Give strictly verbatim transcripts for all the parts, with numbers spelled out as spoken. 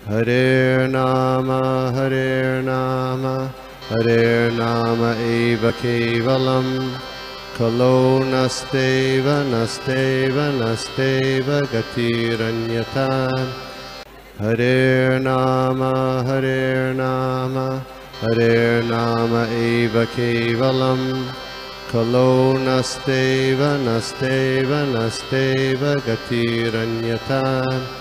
Hare Nama, Hare Nama, Hare Nama eva kevalam, kalo nasteva, nasteva, nasteva gatiranyata. Hare Nama, Hare Nama, Hare Nama eva kevalam, kalo nasteva, nasteva, nasteva gatiranyata.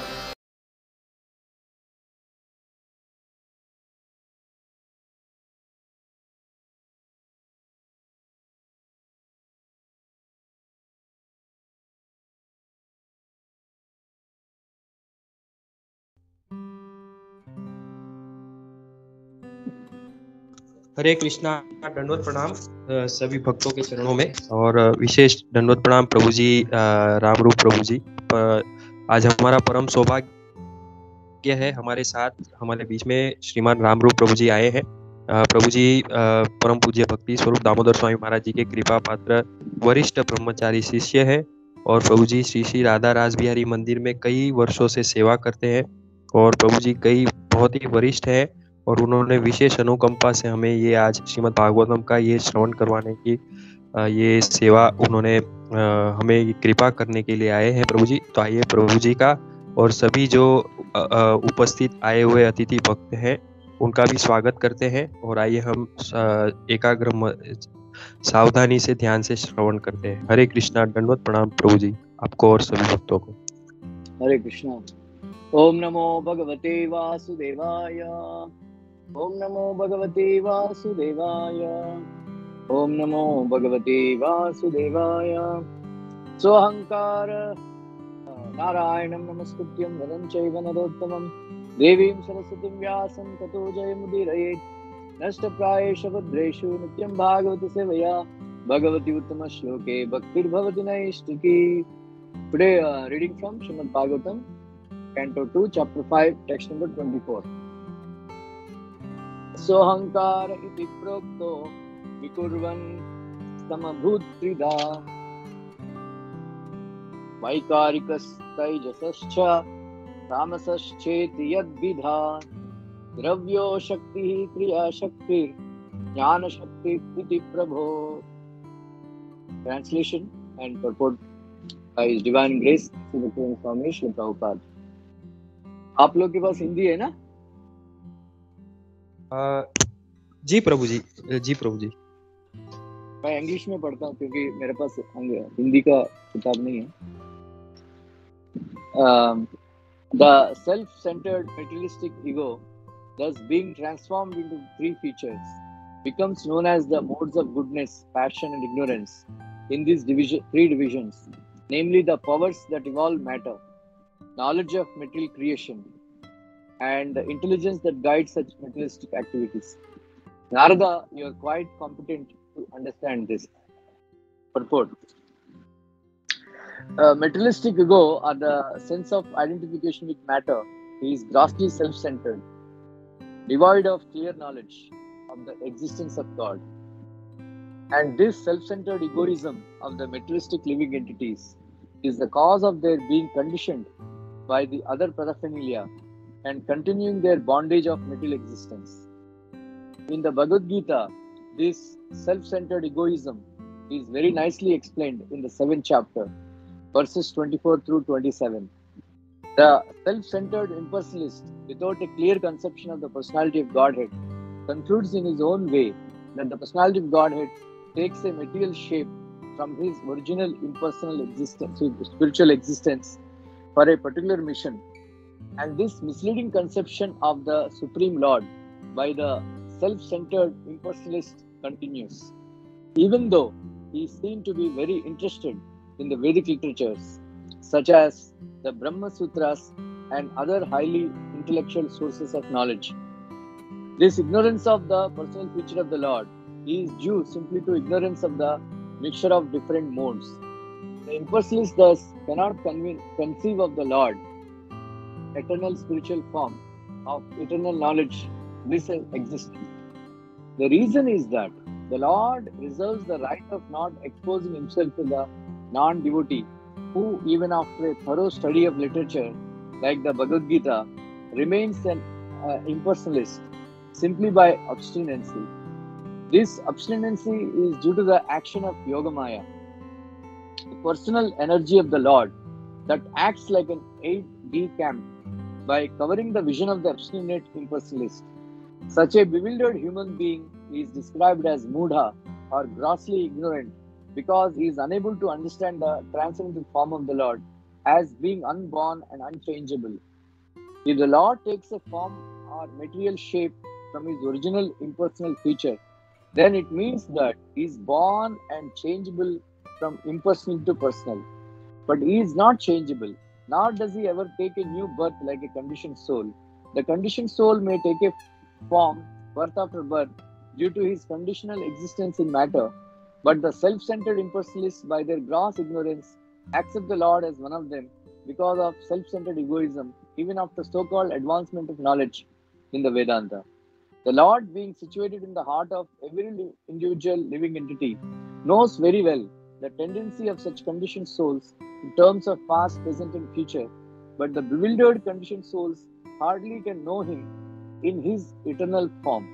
हरे कृष्णा। दंडवत प्रणाम सभी भक्तों के चरणों में, और विशेष दंडवत प्रणाम प्रभु जी, राम रूप प्रभु जी। आज हमारा परम सौभाग्य है, हमारे साथ हमारे बीच में श्रीमान राम रूप प्रभु जी आए हैं। प्रभु जी परम पूज्य भक्ति स्वरूप दामोदर स्वामी महाराज जी के कृपा पात्र वरिष्ठ ब्रह्मचारी शिष्य हैं, और प्रभु जी श्री श्री राधा रास बिहारी मंदिर में कई वर्षों से सेवा करते हैं, और प्रभु जी कई बहुत ही वरिष्ठ हैं, और उन्होंने विशेष अनुकंपा से हमें ये आज श्रीमद् भागवतम का ये श्रवण करवाने की ये सेवा उन्होंने हमें कृपा करने के लिए आए हैं प्रभु जी। तो आइए प्रभु जी का और सभी जो उपस्थित आए हुए अतिथि भक्त हैं उनका भी स्वागत करते हैं, और आइए हम एकाग्र सावधानी से ध्यान से श्रवण करते हैं। हरे कृष्णा। दंडवत प्रणाम प्रभु जी आपको और सभी भक्तों को। हरे कृष्णा। ओम नमो भगवते वासुदेवाय। ओम नमो भगवते वासुदेवाय। ओम नमो भगवते वासुदेवाय। सोऽहंकार नारायणं नमस्कृत्यं नरं चैव नरोत्तमं देवीं सरस्वतीं व्यासं ततो जयमुदीरयेत्। नष्टप्रायेषु भद्रेषु नित्यं भागवत सेवया भगवती उत्तम श्लोके भक्तिर्भवति नैष्टिकी। Today uh, reading from Srimad Bhagavatam, Canto two, Chapter five, Text number twenty-four. Sohankara iti prokto vikurvan samabhutrida vaikarikas taijasascha tamasascheti yadvidha dravyo shakti kriya shakti jnana shakti iti prabho. Translation and purport by His Divine Grace Srila Swami Srila Prabhupada. आप लोग के पास हिंदी है ना? आ, जी प्रभु जी, जी प्रभु जी। मैं English में पढ़ता हूँ क्योंकि मेरे पास हिंदी का किताब नहीं है। uh, The self-centered materialistic ego, thus being transformed into three features, becomes known as the modes of goodness, passion and ignorance in these division, three divisions, namely the powers that evolve matter, knowledge of material creation, and the intelligence that guides such materialistic activities. Narada, you are quite competent to understand this. Purport. Uh, materialistic ego, or the sense of identification with matter, is grossly self-centered, devoid of clear knowledge of the existence of God. And this self-centered egoism of the materialistic living entities is the cause of their being conditioned by the other paraphernalia and continuing their bondage of material existence. In the Bhagavad Gita, this self-centered egoism is very nicely explained in the seventh chapter, verses twenty-four through twenty-seven. The self-centered impersonalist, without a clear conception of the personality of Godhead, concludes in his own way that the personality of Godhead takes a material shape from his original impersonal existence, spiritual existence, for a particular mission. And this misleading conception of the Supreme Lord by the self-centered impersonalist continues, even though he is seen to be very interested in the Vedic literatures, such as the Brahma Sutras and other highly intellectual sources of knowledge. This ignorance of the personal feature of the Lord is due simply to ignorance of the mixture of different modes. The impersonalist thus cannot conceive of the Lord, eternal spiritual form of eternal knowledge, bliss and existence. The reason is that the Lord reserves the right of not exposing himself to the non-devotee, who even after a thorough study of literature like the Bhagavad Gita remains an uh, impersonalist simply by obstinacy. This obstinacy is due to the action of Yogamaya, the personal energy of the Lord that acts like an aid de camp by covering the vision of the obstinate impersonalist. Such a bewildered human being is described as mudha or grossly ignorant because he is unable to understand the transcendental form of the Lord as being unborn and unchangeable. If the Lord takes a form or material shape from his original impersonal feature, then it means that he is born and changeable from impersonal to personal. But he is not changeable, nor does he ever take a new birth like a conditioned soul. The conditioned soul may take a form birth after birth due to his conditional existence in matter, but the self-centered impersonalists, by their gross ignorance, accept the Lord as one of them because of self-centered egoism, even after so-called advancement of knowledge in the Vedanta. The Lord, being situated in the heart of every individual living entity, knows very well the tendency of such conditioned souls in terms of past, present, and future, but the bewildered conditioned souls hardly can know him in his eternal form.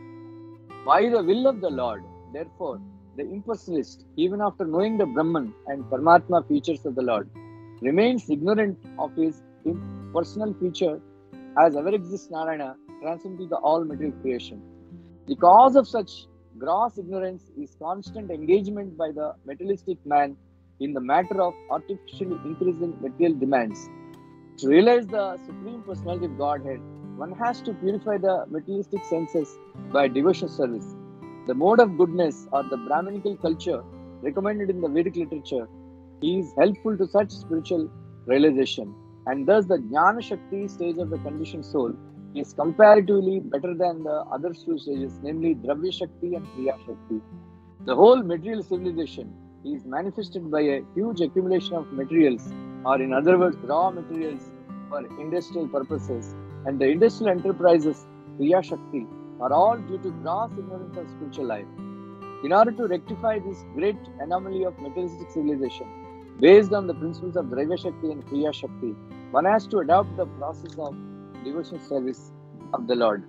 By the will of the Lord, therefore, the impersonalist, even after knowing the Brahman and Paramatma features of the Lord, remains ignorant of his impersonal feature as ever exists Narayana, transcending the all material creation. The cause of such gross ignorance is constant engagement by the materialistic man in the matter of artificially increasing material demands. To realize the Supreme Personality of Godhead, one has to purify the materialistic senses by devotional service. The mode of goodness or the Brahminical culture recommended in the Vedic literature is helpful to such spiritual realization, and thus the Jnana Shakti stage of the conditioned soul is comparatively better than the other two stages, namely Dravya Shakti and Kriya Shakti. The whole material civilization is manifested by a huge accumulation of materials, or in other words, raw materials for industrial purposes, and the industrial enterprises, Kriya Shakti, are all due to gross ignorance of spiritual life. In order to rectify this great anomaly of materialistic civilization, based on the principles of Dravya Shakti and Kriya Shakti, one has to adopt the process of devotional service of the Lord.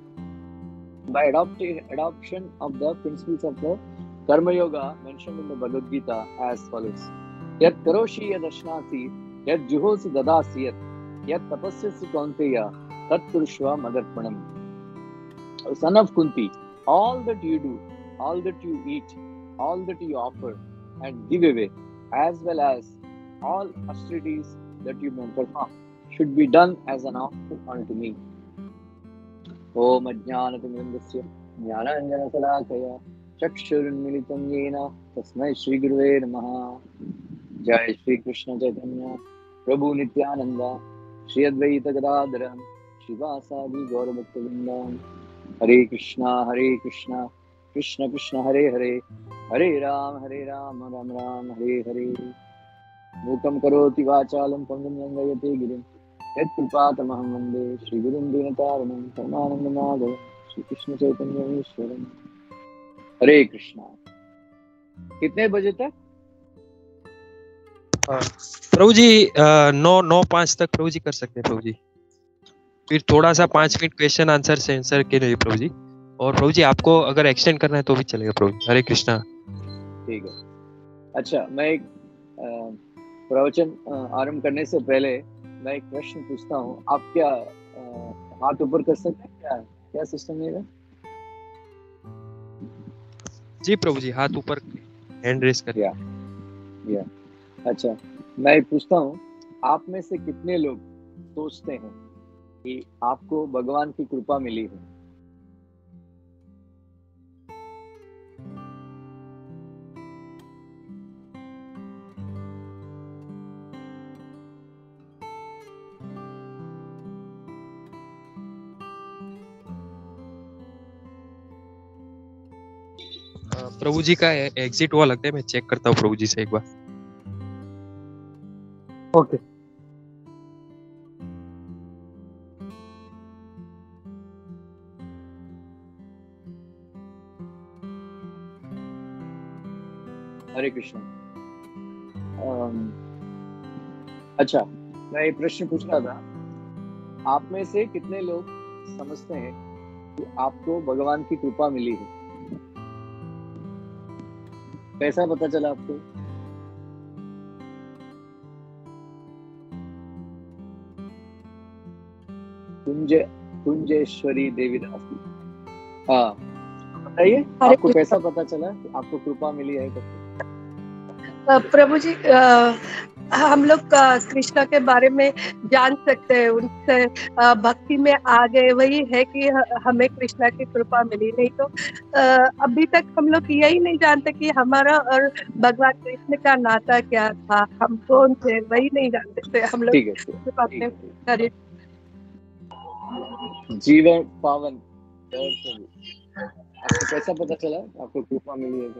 By adopti- adoption of the principles of the Karma Yoga mentioned in the Bhagavad Gita as follows: Yat karoshi yad ashnasi, yat juhosi dadasi yat, yat tapasyasi kaunteya, tat kurushva madarpanam. O son of Kunti, all that you do, all that you eat, all that you offer and give away, as well as all austerities that you may perform, should be done as an offering unto me. Om Ajnanatimindasya Jnananjana Salakaya Chakshurunmilitam Yena Tasmai Shri Guruve Namaha. Jai Shri Krishna Chaitanya Prabhu Nityananda Shri Advaita Gadadhara Shivasadi Gaurabhaktavindam. Hare Krishna Hare Krishna Krishna Krishna Hare Hare Hare Ram Hare Ram Ram Ram Hare Hare. Mukam karoti vachalam pangam yangayate girim yat kripatamaham vande Shri Gurum Dinataranam Paramanandamagadam Shri Krishna Chaitanya Ishwaram. Hare Krishna. कितने बजे तक? प्रभु जी नौ नौ पाँच तक प्रभु जी कर सकते हैं प्रभु जी, फिर थोड़ा सा पाँच मिनट क्वेश्चन आंसर से आंसर के लिए प्रभु जी, और प्रभु जी आपको अगर एक्सटेंड करना है तो भी चलेगा प्रभु जी। हरे कृष्णा। ठीक है। अच्छा, मैं एक प्रवचन आरंभ करने से पहले मैं एक प्रश्न पूछता हूँ। आप क्या आ, हाथ ऊपर कर सकते हैं? क्या क्या सिस्टम है? जी प्रभु जी, हाथ ऊपर, हैंड रेस कर। या, या। अच्छा, मैं पूछता हूँ, आप में से कितने लोग सोचते हैं कि आपको भगवान की कृपा मिली है? प्रभु जी का एग्जिट हुआ लगता है, मैं चेक करता हूँ प्रभु जी से एक बार। ओके। हरे कृष्ण। अच्छा, मैं एक प्रश्न पूछ रहा था, आप में से कितने लोग समझते हैं कि आपको भगवान की कृपा मिली है? कैसा पता चला आपको? कुंज कुंजेश्वरी देवीदास जी, हाँ बताइए, हरे आपको कैसा पता चला कि आपको कृपा मिली है? अ, प्रभु जी, अ, हम लोग अ, कृष्णा के बारे में जान सकते हैं, उनसे अ, भक्ति में आ गए, वही है कि ह- हमें कृष्णा की कृपा मिली। नहीं तो अ, अभी तक हम लोग यही नहीं जानते कि हमारा और भगवान कृष्ण का नाता क्या था, हम कौन थे, वही नहीं जानते थे हम लोग ठीक है, ठीक सिर्फ है, अपने ठीक है। शरीर। जीवन पावन जय प्रभु, आपको कैसा पता चला कि आपको कृपा मिली है?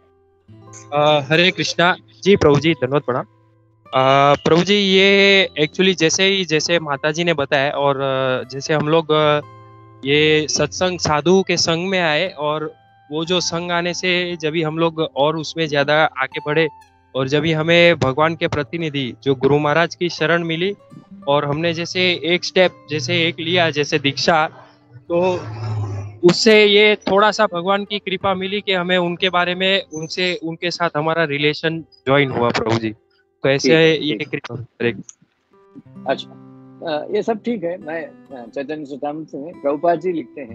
अ, हरे कृष्णा जी। प्रभु जी धन्यवाद प्रणाम। अ, प्रभु जी, ये एक्चुअली जैसे ही जैसे माता जी ने बताया, और अ, जैसे हम लोग अ, ये सत्संग साधु के संग में आए, और वो जो संग आने से जब भी हम लोग और उसमें ज्यादा आगे बढ़े, और जब भी हमें भगवान के प्रतिनिधि जो गुरु महाराज की शरण मिली, और हमने जैसे एक स्टेप जैसे एक लिया जैसे दीक्षा, तो उससे ये थोड़ा सा भगवान की कृपा मिली कि हमें उनके बारे में उनसे उनके साथ हमारा रिलेशन ज्वाइन हुआ प्रभु जी। तो ऐसे ठीक है, ये ठीक कृपा। हरे अच्छा, अ, ये सब ठीक है। मैं अ, चैतन्य चरितामृत में प्रभुपाद जी लिखते हैं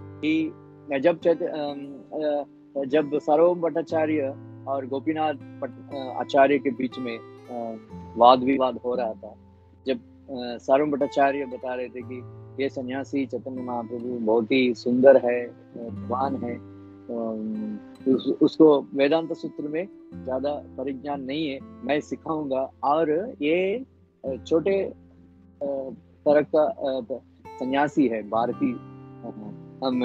कि जब चैत अम, अ, जब सार्वभौम भट्टाचार्य और गोपीनाथ पट- अ, आचार्य के बीच में अ, वाद विवाद हो रहा था, जब अ, सार्वभौम भट्टाचार्य बता रहे थे कि ये सन्यासी चैतन्य महाप्रभु बहुत ही सुंदर है, अ, भगवान है, अम, उस, उसको वेदांत सूत्र में ज्यादा परिज्ञान नहीं है, मैं सिखाऊंगा, और ये अ, छोटे अ, तरह का अ, सन्यासी है, भारतीय, हम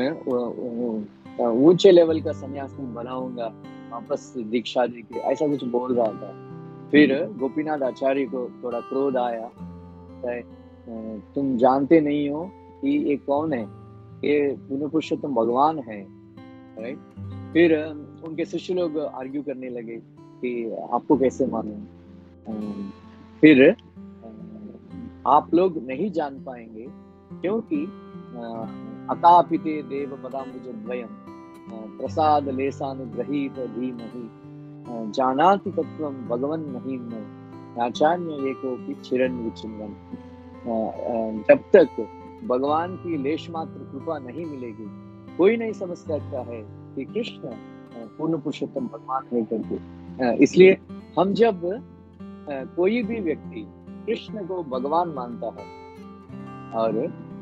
अ, ऊंचे लेवल का सन्यासी बनाऊंगा, वापस दीक्षा देके, ऐसा कुछ बोल रहा था। फिर गोपीनाथ आचार्य को थोड़ा क्रोध आया, है, अ, तुम जानते नहीं हो कि ये कौन है, ये पूर्ण पुरुषोत्तम भगवान है, राइट? फिर अ, उनके शिष्य लोग आर्ग्यू करने लगे कि आपको कैसे मालूम। अ, फिर अ, आप लोग नहीं जान पाएंगे, क्योंकि अ, अतापिते देव पदाम्बुजद्वयम् अ, प्रसाद लेसानुग्रहीत धीमहि अ, जानाति तत्त्वं भगवन् महिम्नो याचान्य एकोऽपि चिरन् विचिन्वन्। अ, अ, जब तक भगवान की लेश मात्र कृपा नहीं मिलेगी, कोई नहीं समझ सकता है कि कृष्ण अ, पूर्ण पुरुषोत्तम भगवान है करके। अ, इसलिए हम जब अ, कोई भी व्यक्ति कृष्ण को भगवान मानता है, और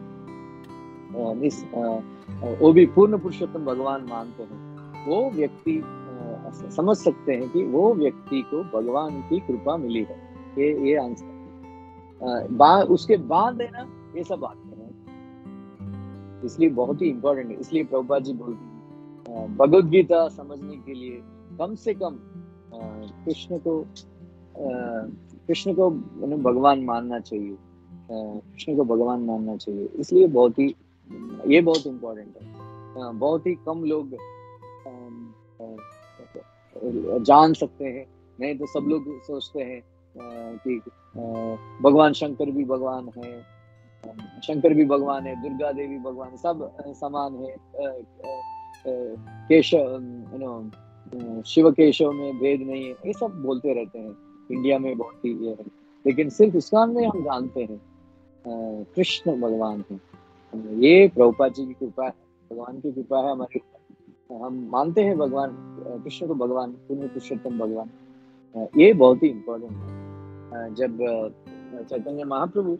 अ, निस- अ, अ, वो भी पूर्ण पुरुषोत्तम भगवान मानते हैं, वो व्यक्ति अ, समझ सकते हैं कि वो व्यक्ति को भगवान की कृपा मिली है। ये ये आंसर बा, उसके बाद है ना, ये सब आते हैं। इसलिए बहुत ही इम्पोर्टेंट है। इसलिए प्रभुपाद जी बोलते हैं, अ, भगवद गीता समझने के लिए कम से कम अ, कृष्ण को अ, कृष्ण को मतलब भगवान मानना चाहिए, अ, कृष्ण को भगवान मानना चाहिए। इसलिए बहुत ही ये बहुत इम्पोर्टेंट है। अ, बहुत ही कम लोग अम, अ, जान सकते हैं, नहीं तो सब लोग सोचते हैं अ, कि अ, भगवान शंकर भी भगवान है, अ, शंकर भी भगवान है, दुर्गा देवी भगवान, सब अ, समान है, अ, अ, अ, केशव, यू नो, शिव केशव में भेद नहीं है, ये सब बोलते रहते हैं। इंडिया में बहुत ही ये है, लेकिन सिर्फ इस्लाम में हम जानते हैं अ, कृष्ण भगवान है। ये प्रभुपाद जी की कृपा है, भगवान की कृपा है हमारे ऊपर। हम मानते हैं भगवान अ, कृष्ण को भगवान, पूर्ण पुरुषोत्तम भगवान। अ, ये बहुत ही इम्पोर्टेंट है। अ, जब अ, चैतन्य महाप्रभु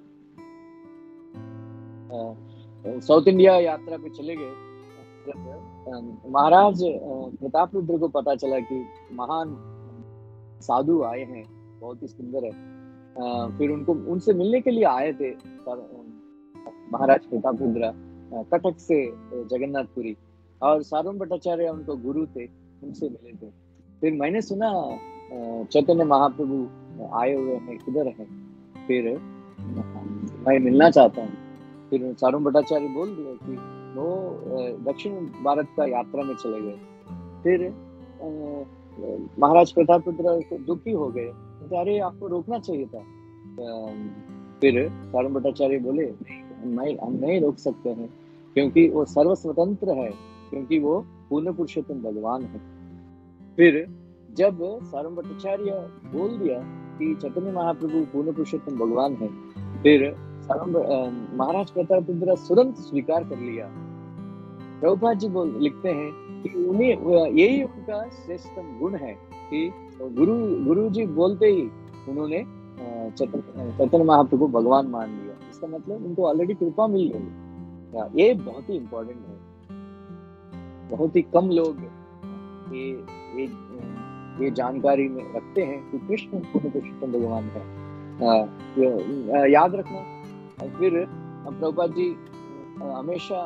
अ, साउथ इंडिया यात्रा पे चले गए, जब अ, महाराज अ, प्रताप रुद्र को पता चला कि महान साधु आए हैं, बहुत ही सुंदर है, अ, फिर उनको उनसे मिलने के लिए आए थे पर, अ, महाराज प्रताप रुद्र अ, कटक से अ, जगन्नाथपुरी, और सार्वभौम भट्टाचार्य उनको गुरु थे, उनसे मिले थे। फिर मैंने सुना अ, चैतन्य महाप्रभु आए हुए हैं, किधर है, फिर अ, मैं मिलना चाहता हूँ। फिर सार्वभौम भट्टाचार्य बोल दिया कि वो अ, दक्षिण भारत का यात्रा में चले गए। फिर अ, महाराज प्रताप रुद्र को दुखी हो गए, तो अरे आपको रोकना चाहिए था। अ, फिर सार्वभौम भट्टाचार्य बोले नहीं, हम नहीं रोक सकते हैं, क्योंकि वो सर्व स्वतंत्र है, क्योंकि वो पूर्ण पुरुषोत्तम भगवान है। फिर जब सारंग भट्टाचार्य बोल दिया कि चैतन्य महाप्रभु पूर्ण पुरुषोत्तम भगवान है, फिर सारंग महाराज प्रताप रुद्र तुरंत स्वीकार कर लिया। प्रभुपाद जी बोल लिखते हैं कि उन्हें यही उनका श्रेष्ठतम गुण है कि गुरु गुरु जी बोलते ही उन्होंने चैतन्य महाप्रभु भगवान मान लिया। इसका मतलब उनको ऑलरेडी कृपा मिल गई। ये बहुत ही इम्पोर्टेंट है। बहुत ही कम लोग ये ये ये जानकारी में रखते हैं कि कृष्ण पूर्ण पुरुषोत्तम भगवान है। याद रखना। फिर प्रभुपाद जी हमेशा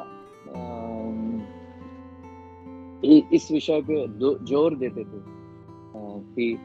इस विषय पे जोर देते थे कि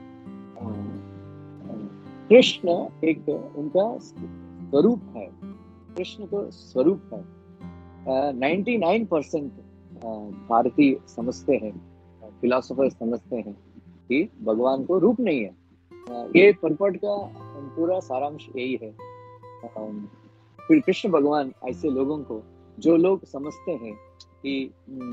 कृष्ण एक उनका स्वरूप है, कृष्ण को स्वरूप है। निन्यानवे परसेंट भारतीय समझते हैं, फिलोसोफर समझते हैं कि भगवान को रूप नहीं है। ये परपट का पूरा सारांश यही है। फिर कृष्ण भगवान ऐसे लोगों को, जो लोग समझते हैं कि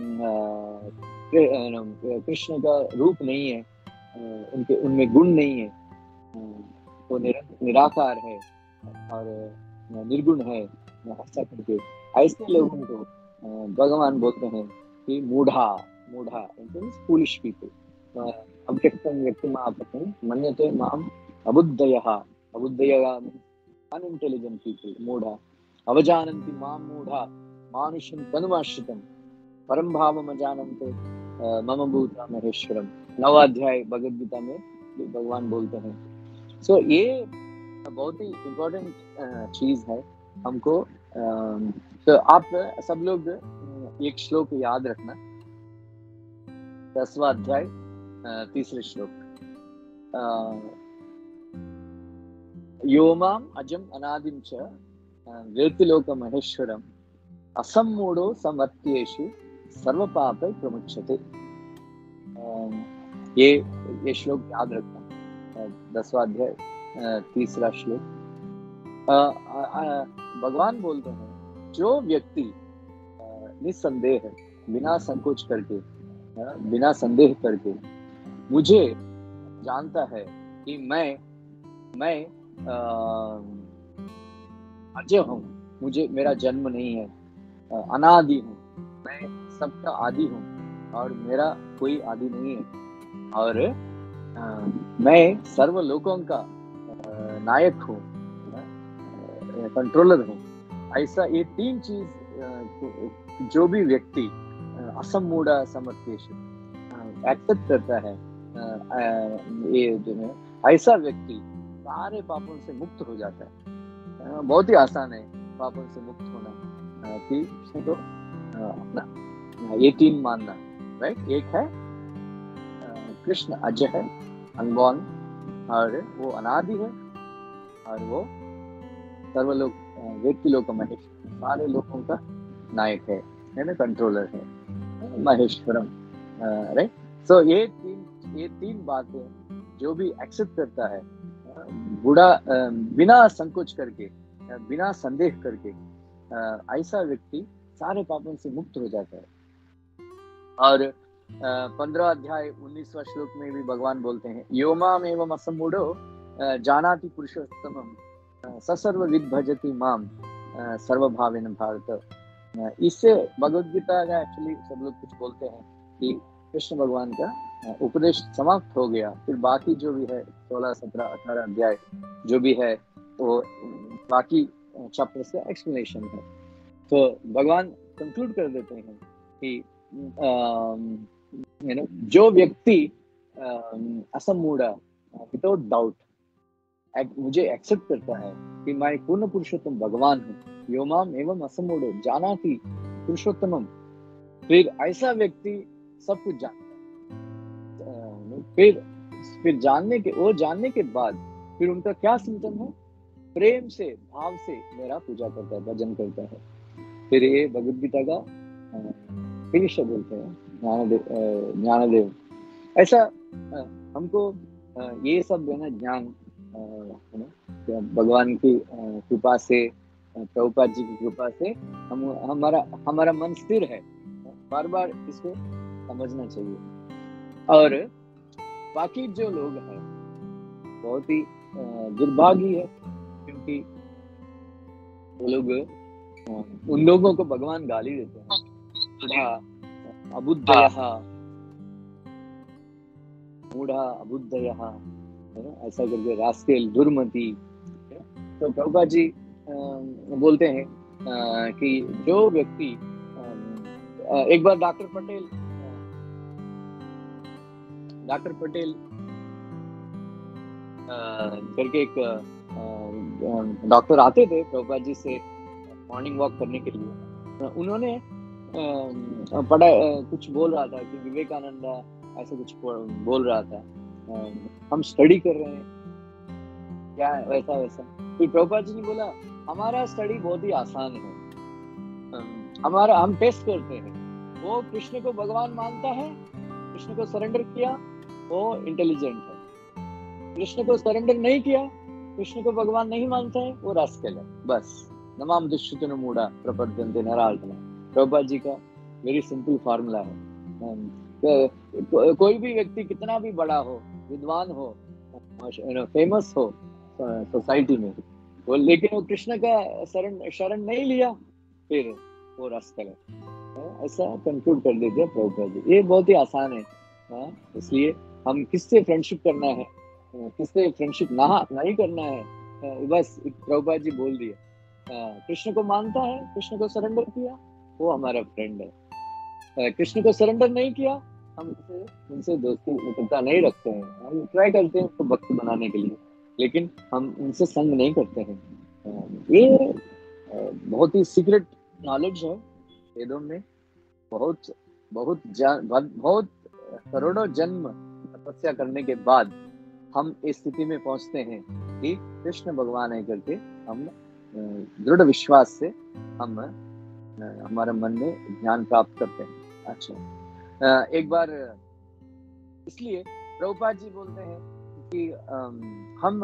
कृष्ण का रूप नहीं है, उनके उनमें गुण नहीं है, वो निराकार है और निर्गुण है, ऐसा करके ऐसे लोगों को भगवान बोलते हैं कि मूढ़ा मूढ़ा फूलिश पीपल। अव्यक्तं व्यक्तिमापतं मन्यते माम अबुद्धयः। अबुद्धयः अनइंटेलिजेंट पीपल, मूढ़ा। अवजानन्ति माम मूढ़ा मानुषं तनुमाश्रितं परम भावम अजानन्ते मम भूता महेश्वरम। नवा अध्याय भगवद गीता में भगवान बोलते हैं। सो so, ये बहुत ही इम्पोर्टेंट चीज है हमको। तो आप सब लोग एक श्लोक याद रखना, दसवां अध्याय तीसरे श्लोक। योमाम अजम अनादिम च वेत्तिलोक महेश्वरम असम्मूढ़ो समर्थ्येषु सर्व पाप प्रमुच्यते। ये ये श्लोक याद रखना, दसवां अध्याय तीसरा श्लोक। भगवान बोलते हैं जो व्यक्ति निस्संदेह, बिना संकोच करके, बिना संदेह करके मुझे जानता है कि मैं मैं अजय हूँ, मुझे मेरा जन्म नहीं है, अनादि हूँ, मैं सबका आदि हूँ और मेरा कोई आदि नहीं है, और आ, मैं सर्व लोकों का नायक हूँ, कंट्रोलर हूँ। ऐसा ये तीन चीज जो भी व्यक्ति असम्मूढ़ समर्थ्येषु एक्सेप्ट करता है, ये जो है ऐसा व्यक्ति सारे पापों से मुक्त हो जाता है। बहुत ही आसान है पापों से मुक्त होना, कि तो अपना ये तीन मानना, राइट। एक है कृष्ण अजय है, अनबॉर्न, और वो अनादि है, और वो सर्वलोक व्यक्ति लोक महेश्वर, सारे लोगों का नायक है, है ना, कंट्रोलर है, महेश्वरम, राइट। सो ये तीन ये तीन बातें जो भी एक्सेप्ट करता है, बुरा बिना संकोच करके, बिना संदेह करके, ऐसा व्यक्ति सारे पापों से मुक्त हो जाता है। और पंद्रह अध्याय उन्नीसवां श्लोक में भी भगवान बोलते हैं योमाम एवं असम्मूढ़ो जानाति पुरुषोत्तमम ससर्वविद भजति माम सर्वभावेन भारत। इससे भगवद गीता का एक्चुअली सब लोग कुछ बोलते हैं कि कृष्ण भगवान का उपदेश समाप्त हो गया। फिर बाकी जो भी है सोलह सत्रह अठारह अध्याय जो भी है वो बाकी चैप्टर्स का एक्सप्लेनेशन है। तो भगवान कंक्लूड कर देते हैं कि यू नो जो व्यक्ति असम्मूढ़ विदाउट डाउट मुझे एक्सेप्ट करता है कि मैं पूर्ण पुरुषोत्तम भगवान हूँ, योमाम एवं असम्मूढ़ो जानाति पुरुषोत्तमम, फिर ऐसा व्यक्ति सब कुछ जानता है। फिर फिर जानने के वो जानने के बाद फिर उनका क्या सिम्टम है, प्रेम से भाव से मेरा पूजा करता है, भजन करता है। फिर ये भगवद गीता का फिनिश बोलते हैं ज्ञानदेव ज्ञानदेव। ऐसा हमको ये सब है ना ज्ञान भगवान की कृपा से प्रभुपाद जी की कृपा से हम हमारा हमारा मन स्थिर है। बार बार इसको समझना चाहिए। और बाकी जो लोग हैं बहुत ही दुर्भाग्य है, क्योंकि वो लोग उन लोगों को भगवान गाली देते हैं, मूढ़ा अबुद्धयः, मूढ़ा अबुद्धयः, ऐसा करके, रास्केल, दुर्मति। तो प्रभुपाद जी बोलते हैं कि जो व्यक्ति, एक बार डॉक्टर पटेल डॉक्टर पटेल करके एक डॉक्टर आते थे प्रभुपाद जी से मॉर्निंग वॉक करने के लिए। उन्होंने पढ़ा, कुछ बोल रहा था कि विवेकानंद ऐसा कुछ बोल रहा था, हम स्टडी कर रहे हैं क्या, वैसा वैसा। फिर प्रभुपाद जी ने बोला, हमारा स्टडी बहुत ही आसान है, हमारा हम टेस्ट करते हैं, वो कृष्ण को भगवान मानता है, कृष्ण को सरेंडर किया, वो इंटेलिजेंट है, कृष्ण को सरेंडर नहीं किया, कृष्ण को भगवान नहीं मानता है, वो रास्केल है। बस, नमाम दुष्यतन मूढ़ा प्रपद्यन्ते नरार्दना, प्रभुपाद जी का वेरी सिंपल फार्मूला है। को, कोई भी व्यक्ति कितना भी बड़ा हो, विद्वान हो, फेमस हो सोसाइटी में, वो लेकिन वो कृष्ण का शरण शरण नहीं लिया, फिर वो रास्केल है। ऐसा कंक्लूड कर देते हैं प्रभुपाद जी। ये बहुत ही आसान है। हाँ, इसलिए हम किससे फ्रेंडशिप करना है, किससे फ्रेंडशिप ना नहीं करना है, बस प्रभुपाद जी बोल दिए। कृष्ण को मानता है, कृष्ण को सरेंडर किया, वो हमारा फ्रेंड है। कृष्ण को सरेंडर नहीं किया, हम उनसे उनसे दोस्ती मित्रता नहीं रखते हैं। हम ट्राई करते हैं उसको भक्त बनाने के लिए, लेकिन हम उनसे संग नहीं करते हैं। ये बहुत ही सीक्रेट नॉलेज है वेदों में। बहुत बहुत बहुत करोड़ों जन्म तपस्या करने के बाद हम इस स्थिति में पहुंचते हैं कि कृष्ण भगवान है करके हम दृढ़ विश्वास से हम हमारे मन में ज्ञान प्राप्त करते हैं। अच्छा, एक बार इसलिए प्रभुपाद जी बोलते हैं कि हम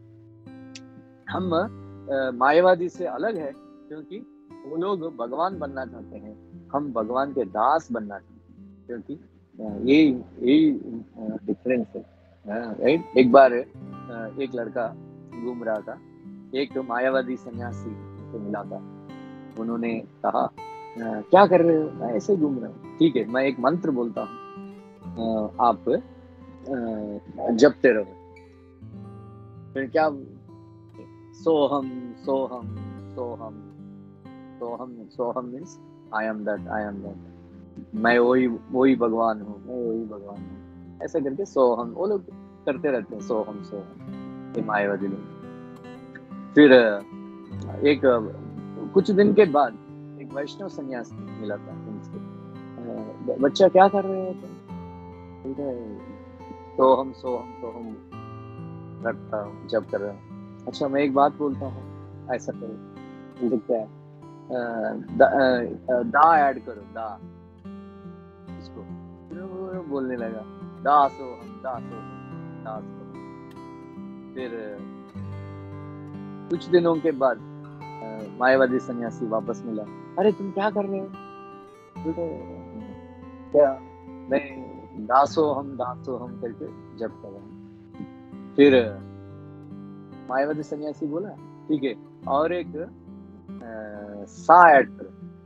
हम मायावादी से अलग है, क्योंकि वो लोग भगवान बनना चाहते हैं, हम भगवान के दास बनना चाहते हैं, क्योंकि ये यही डिफरेंस है, राइट। एक बार एक लड़का घूम रहा था, एक तो मायावादी सन्यासी से मिला था। उन्होंने कहा, क्या कर रहे हो? मैं ऐसे घूम रहा हूँ। ठीक है, मैं एक मंत्र बोलता हूँ, आप जपते रहो। फिर क्या, सोहम सोहम सोहम सोहम सोहम means I am that, I am that, मैं वही वही भगवान हूँ, मैं वही भगवान हूँ, ऐसा करके सोहम वो लोग करते रहते हैं, सोहम सोहम, ये मायावादी लोग। फिर एक कुछ दिन के बाद एक वैष्णव सन्यासी मिला था उनसे। बच्चा क्या कर रहे हो तुम? सोहम सोहम सोहम रखता हूँ, जब कर रहा हूँ। अच्छा, मैं एक बात बोलता हूँ, ऐसा करो, दिखता है, दा, दा ऐड करो, दा इसको। फिर वो बोलने लगा, दासो हम दासो हम दासो। फिर कुछ दिनों के बाद मायावादी सन्यासी वापस मिला। अरे तुम क्या कर रहे हो? तो क्या, मैं दासो हम दासो हम करके जब कर रहा हूँ। फिर मायावादी सन्यासी बोला, ठीक है, और एक आ, सा ऐड करो।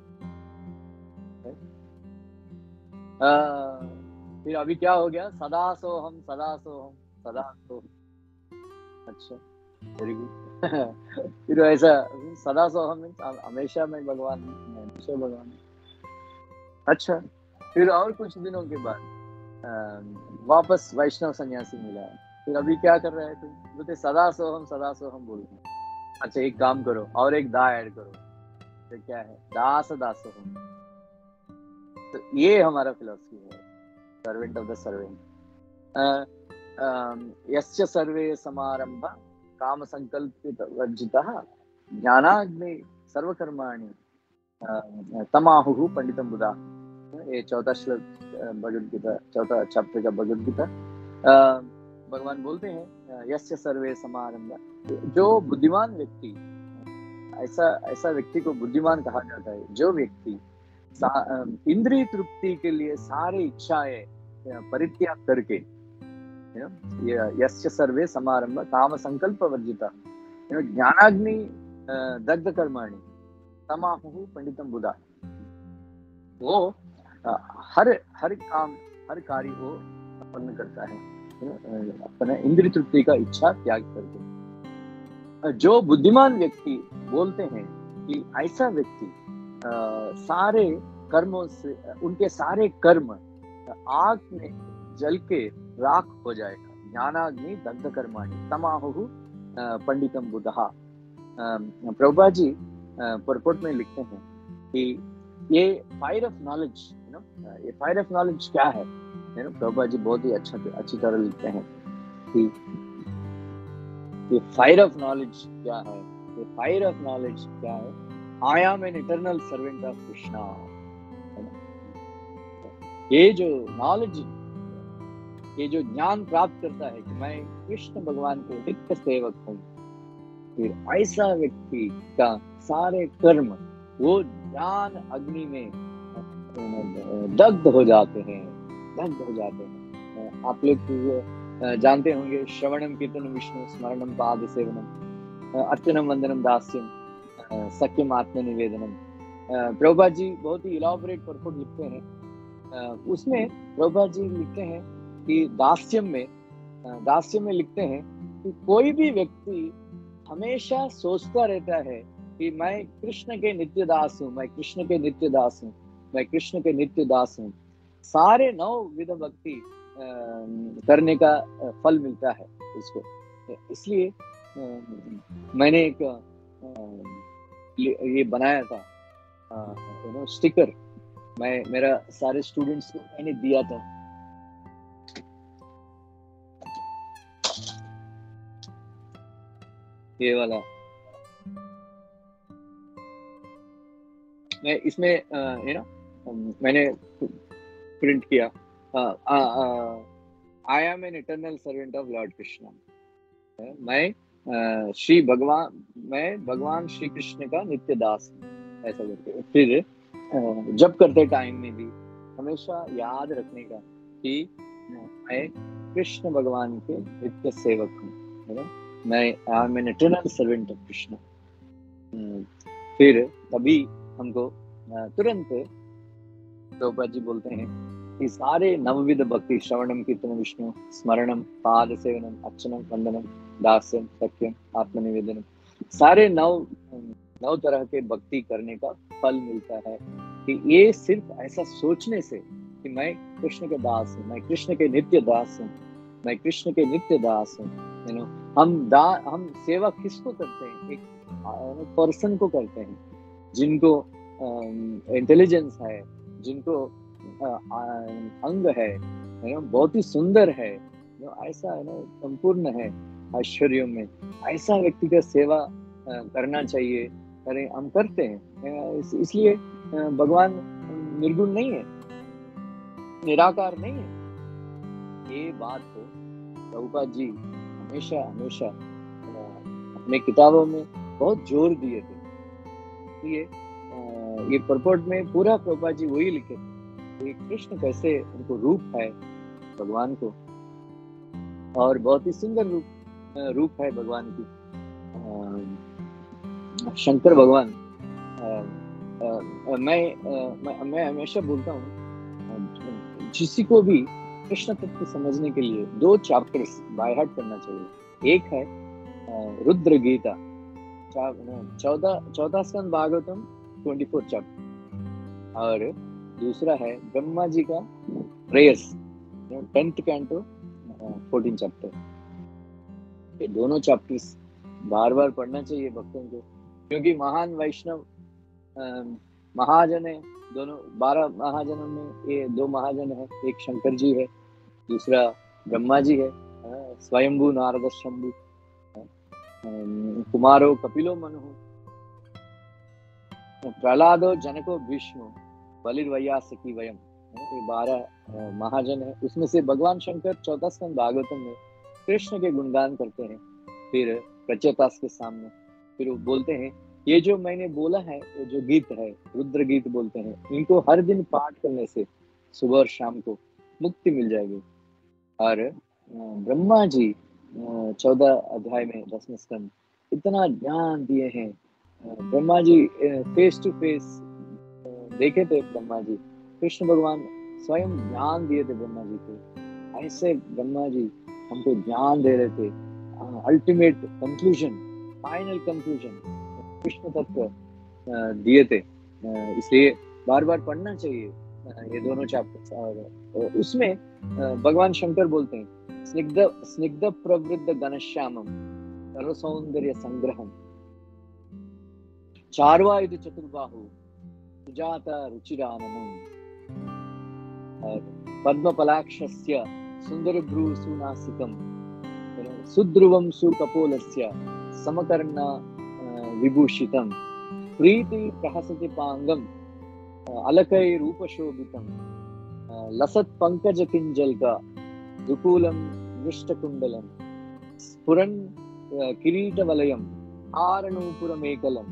आ, फिर अभी क्या हो गया? सदा सो हम सदा सो हम सदा सो। अच्छा, वेरी गुड। फिर ऐसा सदा सो हम हमेशा मैं भगवान, हमेशा भगवान। अच्छा, फिर और कुछ दिनों के बाद वापस वैष्णव सन्यासी मिला। फिर अभी क्या कर रहे हैं तुम? बोलते सदा सो हम सदा सो हम बोलते हैं। अच्छा, एक काम करो, और एक दा ऐड करो। तो क्या है? दास दासो हम। तो ये हमारा फिलॉसफी है, सर्वेंट ऑफ द सर्वेंट। यस्य सर्वे समारंभ काम संकल्पित वर्जितः ज्ञानाग्नि सर्वकर्माणि तमाहुः पंडितम बुधा। ये चौथा श्लोक भगवद गीता, चौथा चैप्टर का भगवद गीता। भगवान बोलते हैं, यस्य सर्वे समारंभ, जो बुद्धिमान व्यक्ति ऐसा ऐसा व्यक्ति को बुद्धिमान कहा जाता है जो व्यक्ति इंद्रिय तृप्ति के लिए सारी इच्छाएं परित्याग करके, यस्य सर्वे समारंभ काम संकल्प वर्जिता ज्ञानाग्नि दग्ध कर्माणि तमाहुः पंडितम बुधा, वो हर हर काम हर कार्य को संपन्न करता है अपने इंद्रिय तृप्ति का इच्छा त्याग करके। जो बुद्धिमान व्यक्ति बोलते हैं कि ऐसा व्यक्ति आ, सारे कर्मों से, उनके सारे कर्म आग में जल के राख हो जाएगा। ज्ञानाग्नि दग्ध कर्माणि तमाहुः पंडितम बुधा। प्रभुपाद जी परपोर्ट में लिखते हैं कि ये fire of knowledge, you know ये फायर ऑफ नॉलेज क्या है, यू नो प्रभुपाद जी बहुत ही अच्छा अच्छी तरह लिखते हैं कि ये फायर ऑफ नॉलेज क्या है। ये फायर ऑफ नॉलेज क्या है? I am an eternal servant of Krishna. ये जो नॉलेज, ये जो ज्ञान प्राप्त करता है कि मैं कृष्ण भगवान के नित्य सेवक हूँ, फिर ऐसा व्यक्ति का सारे कर्म वो ज्ञान अग्नि में दग्ध हो जाते हैं, दग्ध हो जाते हैं। आप लोग जानते होंगे श्रवणम कीर्तनम विष्णु स्मरणम पाद सेवनम अर्चनम वंदनम दास्यम सख्यम आत्मनिवेदनम। प्रभुपाद जी बहुत ही इलाबोरेट परपोर्ट लिखते हैं। उसमें प्रभुपाद जी लिखते हैं कि दास्यम में दास्यम में लिखते हैं कि कोई भी व्यक्ति हमेशा सोचता रहता है कि मैं कृष्ण के नित्य दास हूँ, मैं कृष्ण के नित्य दास हूँ, मैं कृष्ण के नित्य दास हूँ। सारे नौ विध भक्ति करने का फल मिलता है उसको। इसलिए मैंने एक ये बनाया था यू नो स्टिकर, मैं मेरा सारे स्टूडेंट्स को मैंने दिया था। ये वाला मैं इसमें यू नो मैंने प्रिंट किया, I am an eternal servant of lord Krishna. मैं uh, श्री भगवान मैं भगवान श्री कृष्ण का नित्य दास हूँ, ऐसा करके। फिर uh, जब करते टाइम में भी हमेशा याद रखने का कि मैं कृष्ण भगवान के नित्य सेवक हूँ, मैं I am an eternal servant of Krishna. फिर तभी हमको तुरंत प्रभुपाद जी बोलते हैं कि सारे नवविध भक्ति श्रवणम कीर्तनम विष्णु स्मरणम पाद सेवनम अर्चनम वंदनम दास्यम सख्यम आत्मनिवेदनम, सारे नव नौ तरह के भक्ति करने का फल मिलता है। कि ये सिर्फ ऐसा सोचने से कि मैं कृष्ण के दास हूँ, मैं कृष्ण के नित्य दास हूँ, मैं कृष्ण के नित्य दास हूँ, यू नो हम दा हम सेवा किसको करते हैं? एक पर्सन को करते हैं जिनको इंटेलिजेंस है, जिनको अंग है, यू नो बहुत ही सुंदर है, यू नो ऐसा है ना संपूर्ण है ऐश्वर्यों में, ऐसा व्यक्ति का सेवा करना चाहिए। करें, हम करते हैं। इस, इसलिए भगवान निर्गुण नहीं है, निराकार नहीं है। ये बात को प्रभुपाद जी हमेशा हमेशा अपने किताबों में बहुत जोर दिए थे। ये ये परपोर्ट में पूरा प्रभुपाद जी वही लिखे थे, कृष्ण कैसे उनको रूप है भगवान को, और बहुत ही सुंदर रूप रूप है भगवान की। शंकर भगवान आ, आ, आ, मैं, आ, मैं मैं हमेशा बोलता हूँ किसी को भी कृष्ण तत्व समझने के लिए दो चैप्टर्स बाय हार्ट करना चाहिए। एक है रुद्र गीता, चौदह चौदह स्कंद भागवतम ट्वेंटी फोर चैप्टर, और दूसरा है ब्रह्मा जी का prayers tenth canto fourteen chapter. ये दोनों चैप्टर्स बार बार पढ़ना चाहिए भक्तों को, क्योंकि महान वैष्णव महाजन है। दोनों बारह महाजनों में ये दो महाजन है, एक शंकर जी है, दूसरा ब्रह्मा जी है, स्वयंभू नारद शंभु, कुमारो कपिलो मनु, प्रहलादो जनको भीष्मो बलिर्वयासकी वयम। ये बारह महाजन है। उसमें से भगवान शंकर चौथा स्कंद भागवतम में कृष्ण के गुणगान करते हैं। फिर प्रचेतास के सामने फिर वो बोलते हैं ये जो मैंने बोला है, ये जो गीत है, रुद्र गीत बोलते हैं, इनको हर दिन पाठ करने से सुबह और शाम को मुक्ति मिल जाएगी। और ब्रह्मा जी चौदह अध्याय में दसवें स्कंद इतना ज्ञान दिए हैं। Brahma ji face to face देखे थे, ब्रह्मा जी कृष्ण भगवान स्वयं ज्ञान दिए थे ब्रह्मा जी को। ऐसे ब्रह्मा जी हमको ज्ञान दे रहे थे, ultimate conclusion, final conclusion Krishna तत्व दिए थे। इसलिए बार बार पढ़ना चाहिए ये दोनों चैप्टर्स। और उसमें भगवान शंकर बोलते हैं स्निग्ध स्निग्ध प्रवृद्ध घनश्यामम सर्व सौंदर्य संग्रहम चार्वायुध चतुर्बाहु सुजाता रुचिराननम पद्म पलाक्षस्य सुंदर भ्रू सुनासिकम सुध्रुवम सुकपोलस्य समकर्ण विभूषितम प्रीति प्रहसति पांगम अलकै रूपशोभितम लसत पंकज किंजलका दुकूलम निष्ठकुंडलम स्फुरन् किरीट वलयम आरणूपुरमेकलम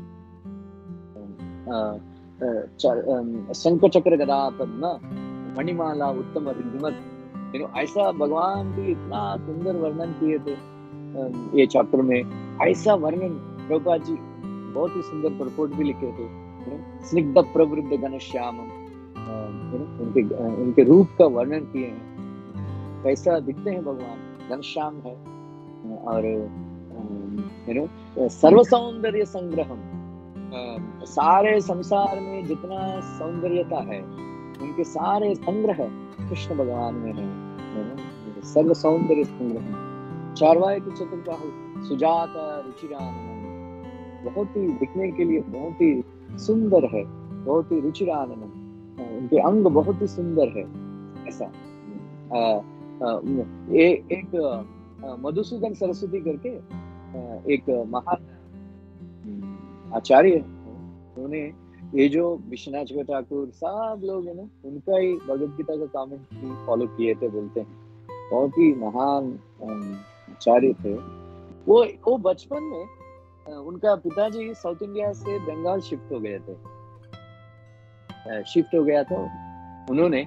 शंख चक्र गदा पद्म मणिमाला उत्तम रिद्धिमत। ऐसा भगवान भी इतना सुंदर वर्णन किए थे ये चैप्टर में। ऐसा वर्णन प्रभुपाद जी बहुत ही सुंदर प्रपोट भी लिखे थे। स्निग्ध प्रवृद्ध घनश्याम, उनके उनके रूप का वर्णन किए हैं, कैसा दिखते हैं भगवान, घनश्याम है। और यू नो सर्व सौंदर्य संग्रहम, सारे संसार में जितना सौंदर्यता है उनके सारे संग्रह कृष्ण भगवान में है। सर्व सौंदर्य संग्रह चारवाय के चतुर्बाहु सुजाता रुचिरानंद, बहुत ही दिखने के लिए बहुत ही सुंदर है, बहुत ही रुचिरानंद, उनके अंग बहुत ही सुंदर है। ऐसा आ, आ, ए, एक मधुसूदन सरस्वती करके एक महान आचार्य, उन्होंने ये जो विश्वनाथ ठाकुर सब लोग है ना, उनका ही भगवद गीता का कमेंट फॉलो किए थे, बोलते हैं बहुत ही महान आचार्य थे। वो वो बचपन में उनका पिताजी साउथ इंडिया से बंगाल शिफ्ट हो गए थे, शिफ्ट हो गया था। उन्होंने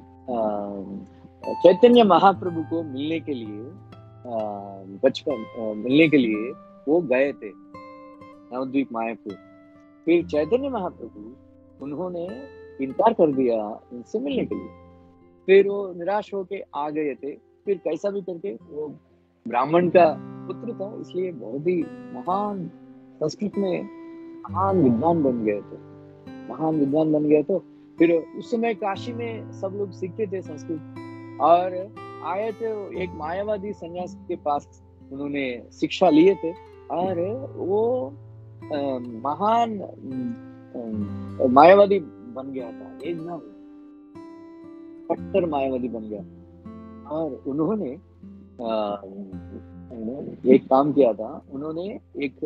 चैतन्य महाप्रभु को मिलने के लिए बचपन मिलने के लिए वो गए थे नवद्वीप मायापुर। फिर चैतन्य महाप्रभु उन्होंने इनकार कर दिया उनसे मिलने के लिए। फिर वो निराश होके आ गए थे। फिर कैसा भी करके वो ब्राह्मण का पुत्र था, इसलिए बहुत ही महान संस्कृत में महान विद्वान बन गए थे, महान विद्वान बन गए। तो फिर उस समय काशी में सब लोग सीखते थे संस्कृत, और आए थे एक मायावादी सन्यासी के पास, उन्होंने शिक्षा लिए थे। और वो आ, महान आ, मायावादी बन गया था, एकदम कट्टर मायावादी बन गया। और उन्होंने आ, एक काम किया था, उन्होंने एक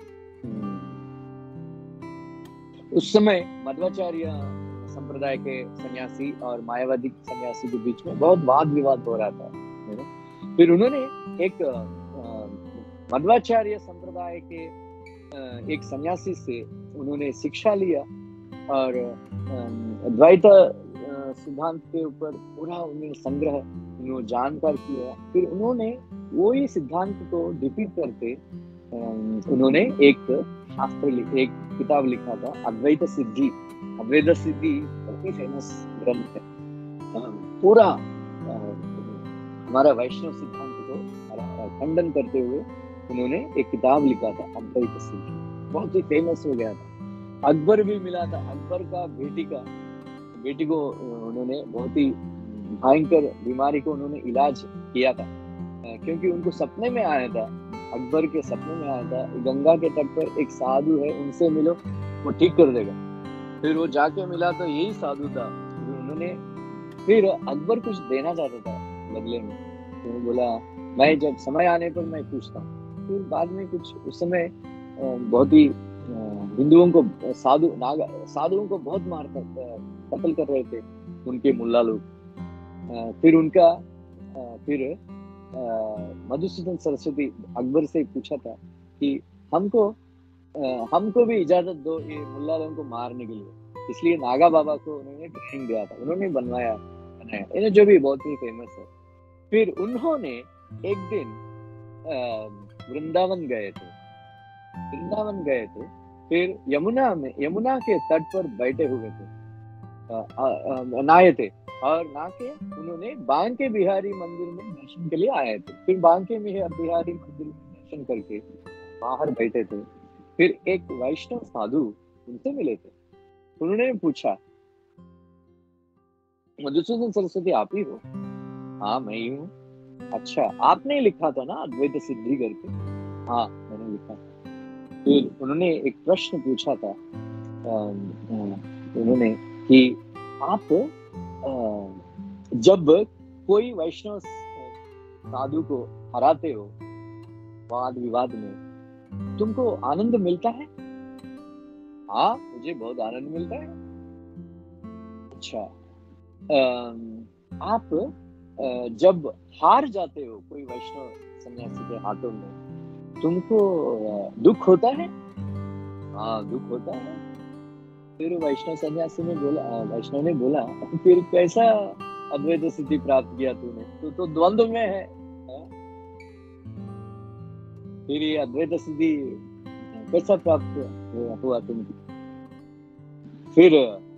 उस समय मध्वाचार्य संप्रदाय के सन्यासी और मायावादी सन्यासी के बीच में बहुत वाद विवाद हो रहा था। फिर उन्होंने एक मध्वाचार्य संप्रदाय के एक सन्यासी से उन्होंने शिक्षा लिया, और द्वैत सिद्धांत के ऊपर पूरा उन्होंने संग्रह उन्होंने जानकार किया। फिर उन्होंने वो ही सिद्धांत को डिफीट करके उन्होंने एक शास्त्र एक किताब लिखा था, अद्वैत सिद्धि। अद्वैत सिद्धि बहुत फेमस ग्रंथ है। पूरा हमारा वैष्णव सिद्धांत को खंडन करते हुए उन्होंने एक किताब लिखा था, अद्वैत सिद्धि, बहुत ही फेमस हो गया था। अकबर भी मिला था, अकबर का बेटी का बेटी को उन्होंने बहुत ही भयंकर बीमारी को उन्होंने इलाज किया था, क्योंकि उनको सपने में आया था, अकबर के सपने में आया था, गंगा के तट पर एक साधु है, उनसे मिलो, वो ठीक कर देगा। फिर वो जाके मिला तो यही साधु था। उन्होंने फिर अकबर कुछ देना चाहता था बदले में, तो वो बोला मैं जब समय आने पर मैं पूछता हूँ। फिर बाद में कुछ उस समय बहुत ही हिंदुओं को साधु नागा साधुओं को बहुत मार कर कत्ल कर रहे थे उनके मुल्ला लोग। फिर उनका फिर मधुसूदन सरस्वती अकबर से पूछा था कि हमको हमको भी इजाजत दो ये मुल्ला लोगों को मारने के लिए। इसलिए नागा बाबा को उन्होंने ट्रेनिंग दिया था, उन्होंने बनवाया बनाया, इन्हें जो भी बहुत ही फेमस है। फिर उन्होंने एक दिन वृंदावन गए थे, वृंदावन गए थे फिर यमुना में, यमुना के तट पर बैठे हुए थे, नहाए थे, और नहा के उन्होंने बांके बिहारी मंदिर में दर्शन के लिए आए थे। फिर बांके बिहारी मंदिर में दर्शन करके बाहर बैठे थे। फिर एक वैष्णव साधु उनसे मिले थे, उन्होंने पूछा, मधुसूदन सरस्वती आप ही हो? हाँ मैं ही हूँ। अच्छा, आपने लिखा था ना अद्वैत सिद्धि करके? हाँ मैंने लिखा था। फिर उन्होंने एक प्रश्न पूछा था, उन्होंने कि आप जब कोई वैष्णव साधु को हराते हो वाद विवाद में, तुमको आनंद मिलता है? हाँ मुझे बहुत आनंद मिलता है। अच्छा, आप जब हार जाते हो कोई वैष्णव सन्यासी के हाथों में, तुमको दुख होता है? हाँ दुख होता है। फिर वैष्णव सन्यासी ने बोला, वैष्णव ने बोला, फिर कैसा अद्वैत सिद्धि प्राप्त किया तूने? तू तो द्वंद्व में है। फिर ये अद्वैत सिद्धि कैसा प्राप्त हुआ तुमको? फिर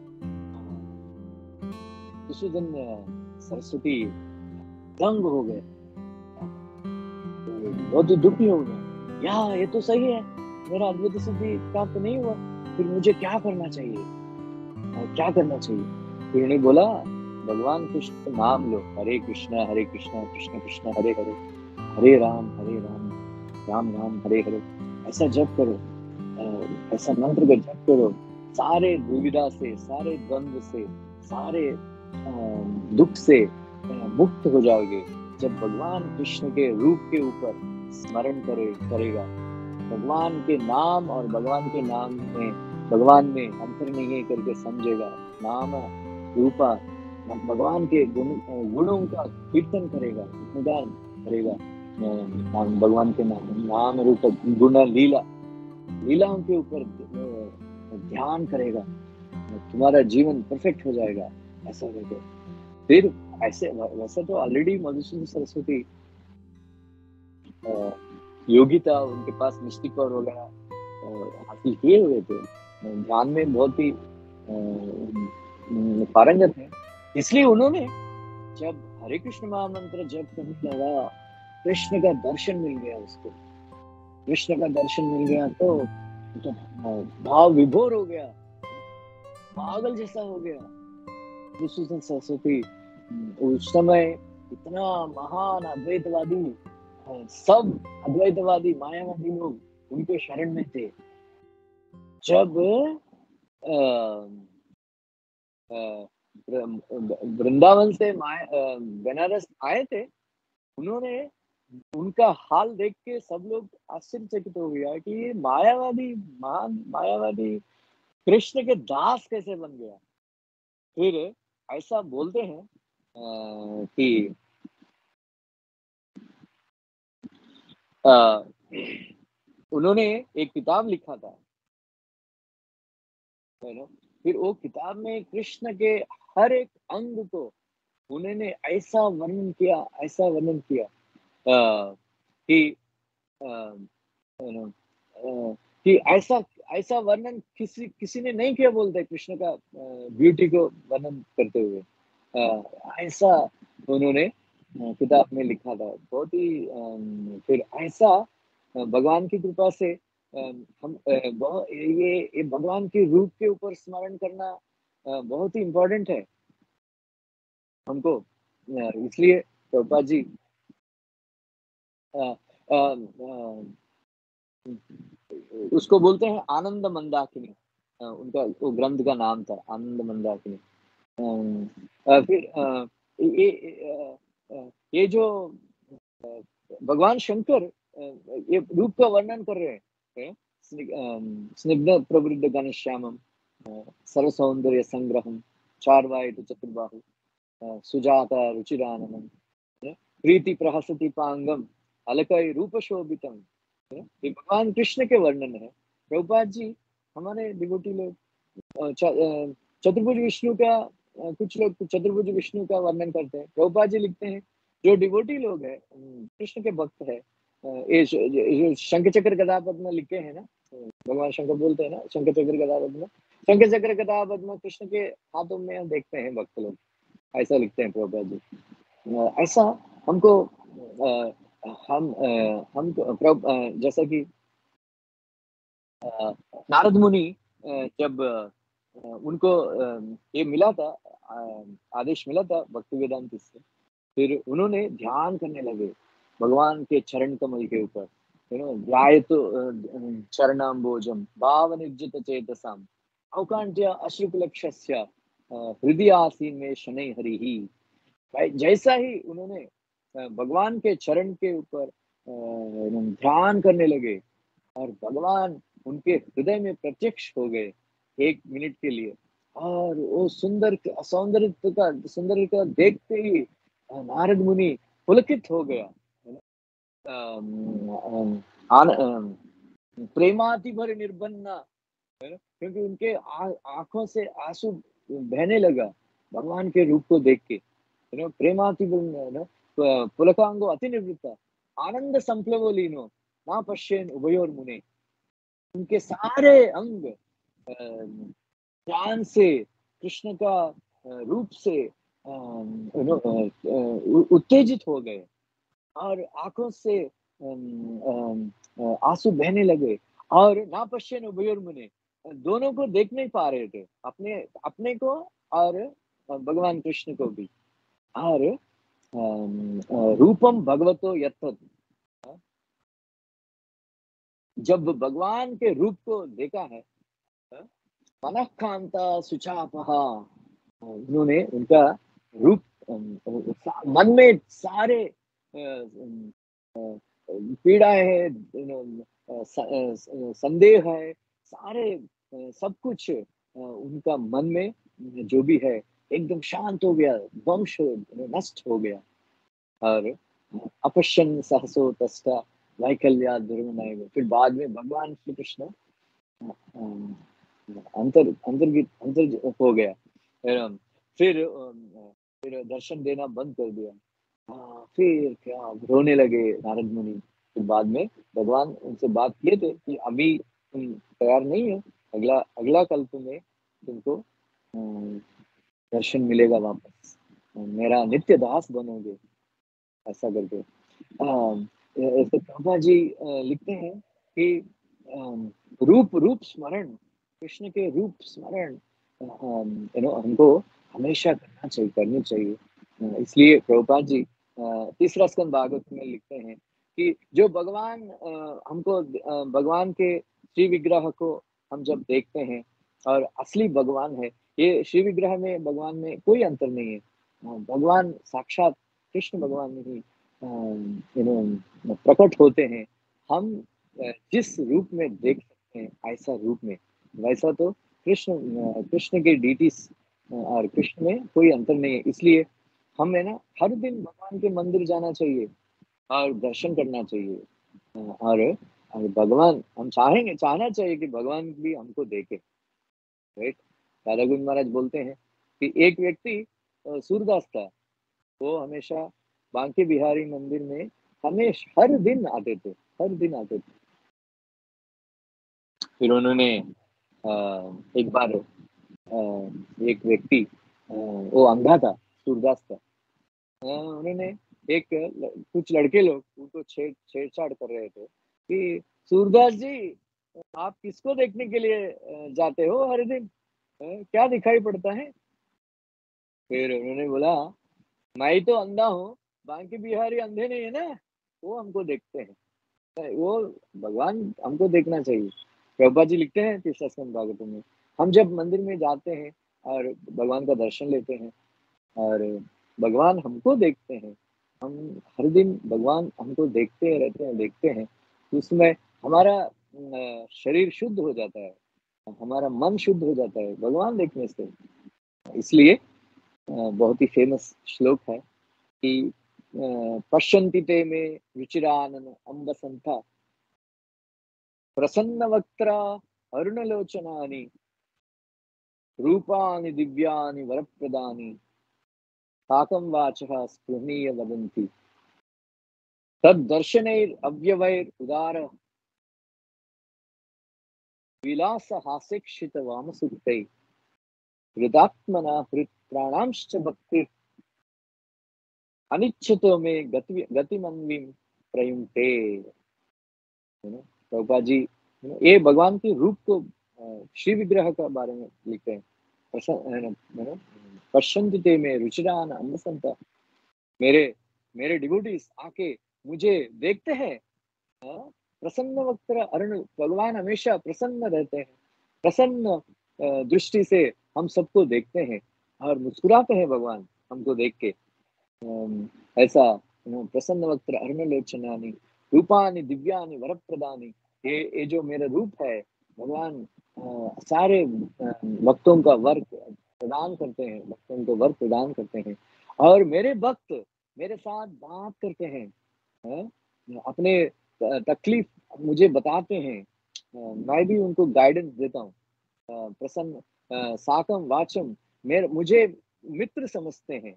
उसी दिन सरस्वती दंग हो गए, बहुत ही दुखी हो गए। या ये तो सही है, मेरा अद्वैत सिद्धि प्राप्त नहीं हुआ, फिर मुझे क्या करना चाहिए, और क्या करना चाहिए? फिर उन्होंने बोला, भगवान कृष्ण का नाम लो, हरे कृष्णा हरे कृष्णा कृष्ण कृष्ण हरे हरे, हरे राम हरे राम राम राम हरे हरे, ऐसा जप करो, ऐसा मंत्र का जप करो। सारे दुविधा से, सारे द्वंद्व से, सारे दुख से मुक्त हो जाओगे जब भगवान कृष्ण के रूप के ऊपर स्मरण करे करेगा। भगवान के नाम और भगवान के नाम में, भगवान में अंतर्निहित करके समझेगा। नाम रूपा, भगवान के गुण गुणों का कीर्तन करेगा, गुणगान करेगा। भगवान के नाम नाम रूप गुण लीला लीलाओं के ऊपर ध्यान करेगा, तुम्हारा जीवन परफेक्ट हो जाएगा। ऐसा करके फिर ऐसे, वैसे तो ऑलरेडी मधुसूदन सरस्वती योगिता उनके पास मिस्टिक और वगैरह हासिल किए हुए थे, ध्यान में बहुत ही पारंगत है। इसलिए उन्होंने जब हरे कृष्ण महामंत्र जप करने लगा, कृष्ण का दर्शन मिल गया, उसको कृष्ण का दर्शन मिल गया तो, तो भाव विभोर हो गया, पागल जैसा हो गया। मधुसूदन सरस्वती उस समय इतना महान अद्वैतवादी, सब अद्वैतवादी मायावादी लोग उनके शरण में थे। जब वृंदावन से बनारस आए थे, उन्होंने उनका हाल देख के सब लोग आश्चर्यचकित हो गया कि ये मायावादी, महान मायावादी कृष्ण के दास कैसे बन गया। फिर ऐसा बोलते हैं आ, कि आ, उन्होंने एक किताब लिखा था, फिर वो किताब में कृष्ण के हर एक अंग को उन्होंने ऐसा वर्णन किया, ऐसा वर्णन किया आ, कि आ, आ, कि ऐसा ऐसा वर्णन किसी किसी ने नहीं किया, बोलते कृष्ण का ब्यूटी को वर्णन करते हुए। आ, ऐसा उन्होंने किताब में लिखा था, बहुत ही। फिर ऐसा भगवान की कृपा से हम बहुत ये ये भगवान के रूप के ऊपर स्मरण करना बहुत ही इम्पोर्टेंट है हमको। इसलिए प्रभुपाद जी आ, आ, आ, उसको बोलते हैं आनंद मंदाकिनी, उनका वो ग्रंथ का नाम था आनंद मंदाकिनी। फिर ये ये जो भगवान शंकर ये रूप का वर्णन कर रहे हैं, स्निग्ध प्रवृद्ध घनश्यामम, सर्व सौंदर्य संग्रहम, चार्वायित चतुर्बाहु, सुजाता रुचिराननम, प्रीति प्रहसति पांगम, अलकई रूप शोभितम। ये भगवान कृष्ण के वर्णन है। प्रभुपाद जी हमारे डिवोटी लोग चतुर्भुज विष्णु का, कुछ लोग चतुर्भुज विष्णु का वर्णन करते हैं। प्रभुपाद जी लिखते हैं जो डिवोटी लोग हैं, कृष्ण के भक्त है, ये शंख चक्र गदा पद्म लिखे हैं ना, भगवान शंकर बोलते हैं ना शंख चक्र गदा पद्म, शंख चक्र गदा पद्म कृष्ण के हाथों में हम देखते हैं भक्त लोग, ऐसा लिखते हैं प्रभुपाद जी। ऐसा हमको हम हम जैसा कि नारद मुनि जब उनको ये मिला था, आदेश मिला था भक्ति वेदांत से, फिर उन्होंने ध्यान करने लगे भगवान के चरण कमल के ऊपर, यू नो ध्यायतो चरणाम्बोजम भाव निर्जित चेतसाम अवकांठ्य अश्रुकुलक्षस्य हृदय आसीन में शनै हरि ही। भाई जैसा ही उन्होंने भगवान के चरण के ऊपर ध्यान करने लगे और भगवान उनके हृदय में प्रत्यक्ष हो गए एक मिनट के लिए, और वो सुंदर सौंदर्य का सुंदर का देखते ही नारद मुनि पुलकित हो गया, प्रेमाति भर निर्बन्ना, क्योंकि उनके आंखों से आंसू बहने लगा भगवान के रूप को देख के, यू नो प्रेमाति पुलकांगो अति निवृत्ता आनंद संप्लवो लीनो ना पश्येन उभयोर मुने। उनके सारे अंग ज्ञान से कृष्ण का रूप से उत्तेजित हो गए और आंखों से आंसू बहने लगे, और ना पश्येन उभयोर मुने, दोनों को देख नहीं पा रहे थे, अपने अपने को और भगवान कृष्ण को भी। और रूपम भगवतो यत्तत्, जब भगवान के रूप को देखा है, मनः कांता सुचापहा, उन्होंने उनका रूप मन में सारे पीड़ाएं है, संदेह है, सारे सब कुछ उनका मन में जो भी है एकदम शांत हो गया, ध्वंस नष्ट हो गया। और अपश्यन सहसो तस्ता वैकल्या दुर्गुणाय, फिर बाद में भगवान श्री कृष्ण अंतर अंतर्गित अंतर हो गया, फिर फिर दर्शन देना बंद कर दिया। हाँ, फिर क्या रोने लगे नारद मुनि। फिर बाद में भगवान उनसे बात किए थे कि अभी तुम तैयार नहीं हो, अगला अगला कल्प में तुमको दर्शन मिलेगा वापस, मेरा नित्य दास बनोगे, ऐसा करके। तो प्रभा जी लिखते हैं कि रूप रूप स्मरण, कृष्ण के रूप स्मरण यू नो हमको हमेशा करना चाहिए, करनी चाहिए। इसलिए प्रभुपाद जी तीसरा स्कंद भागवत में लिखते हैं कि जो भगवान हमको भगवान के श्री विग्रह को हम जब देखते हैं और असली भगवान है, ये श्री विग्रह में भगवान में कोई अंतर नहीं है, भगवान साक्षात कृष्ण भगवान में ही यू नो प्रकट होते हैं। हम जिस रूप में देख सकते हैं ऐसा रूप में, वैसा तो कृष्ण कृष्ण के डीटीज और कृष्ण में कोई अंतर नहीं है। इसलिए हमें ना हर दिन भगवान के मंदिर जाना चाहिए और दर्शन करना चाहिए, और, और भगवान हम चाहेंगे चाहना चाहिए कि भगवान भी हमको देखे, राइट। दादा गुरु महाराज बोलते हैं कि एक व्यक्ति सूरदास था, वो हमेशा बांके बिहारी मंदिर में हमेशा हर दिन आते थे, हर दिन आते थे। फिर उन्होंने एक बार एक व्यक्ति, वो अंधा था, सूरदास था, उन्होंने एक कुछ लड़के लोग उनको छेड़ छेड़छाड़ कर रहे थे कि सूरदास जी आप किसको देखने के लिए जाते हो हर दिन, क्या दिखाई पड़ता है। फिर उन्होंने बोला मैं ही तो अंधा हूँ, बांके बिहारी अंधे नहीं है ना, वो हमको देखते हैं, वो भगवान हमको देखना चाहिए। प्रभुपाद जी लिखते हैं तीसरा स्कंद भागवत में, हम जब मंदिर में जाते हैं और भगवान का दर्शन लेते हैं और भगवान हमको देखते हैं, हम हर दिन भगवान हमको देखते रहते हैं देखते हैं, उसमें हमारा शरीर शुद्ध हो जाता है, हमारा मन शुद्ध हो जाता है भगवान देखने से। इसलिए बहुत ही फेमस श्लोक है कि पश्यन्ति ते में रुचिरानन अम्बसंथा, प्रसन्नवक्त्रा अरुणलोचनानि रूपानि दिव्यानि वरप्रदानि साकं वाचः स्पृहणीय वदन्ति तद्दर्शनैर् अव्यवैर् उदार विलास हास्यक्षित वामसुक्तै हृदात्मना हृत्प्राणांश्च भक्ति अनिच्छतो में गति गतिमन्विं प्रयुंक्ते। प्रभुपाद जी ये भगवान के रूप को श्री विग्रह का बारे में लिखते हैं। पश्यन्ति में रुचिरान अन्नसंत, मेरे मेरे डिवोटीज आके मुझे देखते हैं। प्रसन्न वक्त अरुण, भगवान हमेशा प्रसन्न रहते हैं, प्रसन्न दृष्टि से हम सबको देखते हैं और मुस्कुराते हैं भगवान हमको देख के। ऐसा प्रसन्न वक्त अरुण लोचनानि रूपानि दिव्यानि वरप्रदानि, ये ये जो मेरा रूप है भगवान सारे भक्तों का वर प्रदान करते हैं, भक्तों को वर प्रदान करते हैं और मेरे भक्त मेरे साथ बात करते हैं, अपने तकलीफ मुझे बताते हैं, मैं भी उनको गाइडेंस देता हूँ। प्रसन्न साकम वाचम, मेरे मुझे मित्र समझते हैं।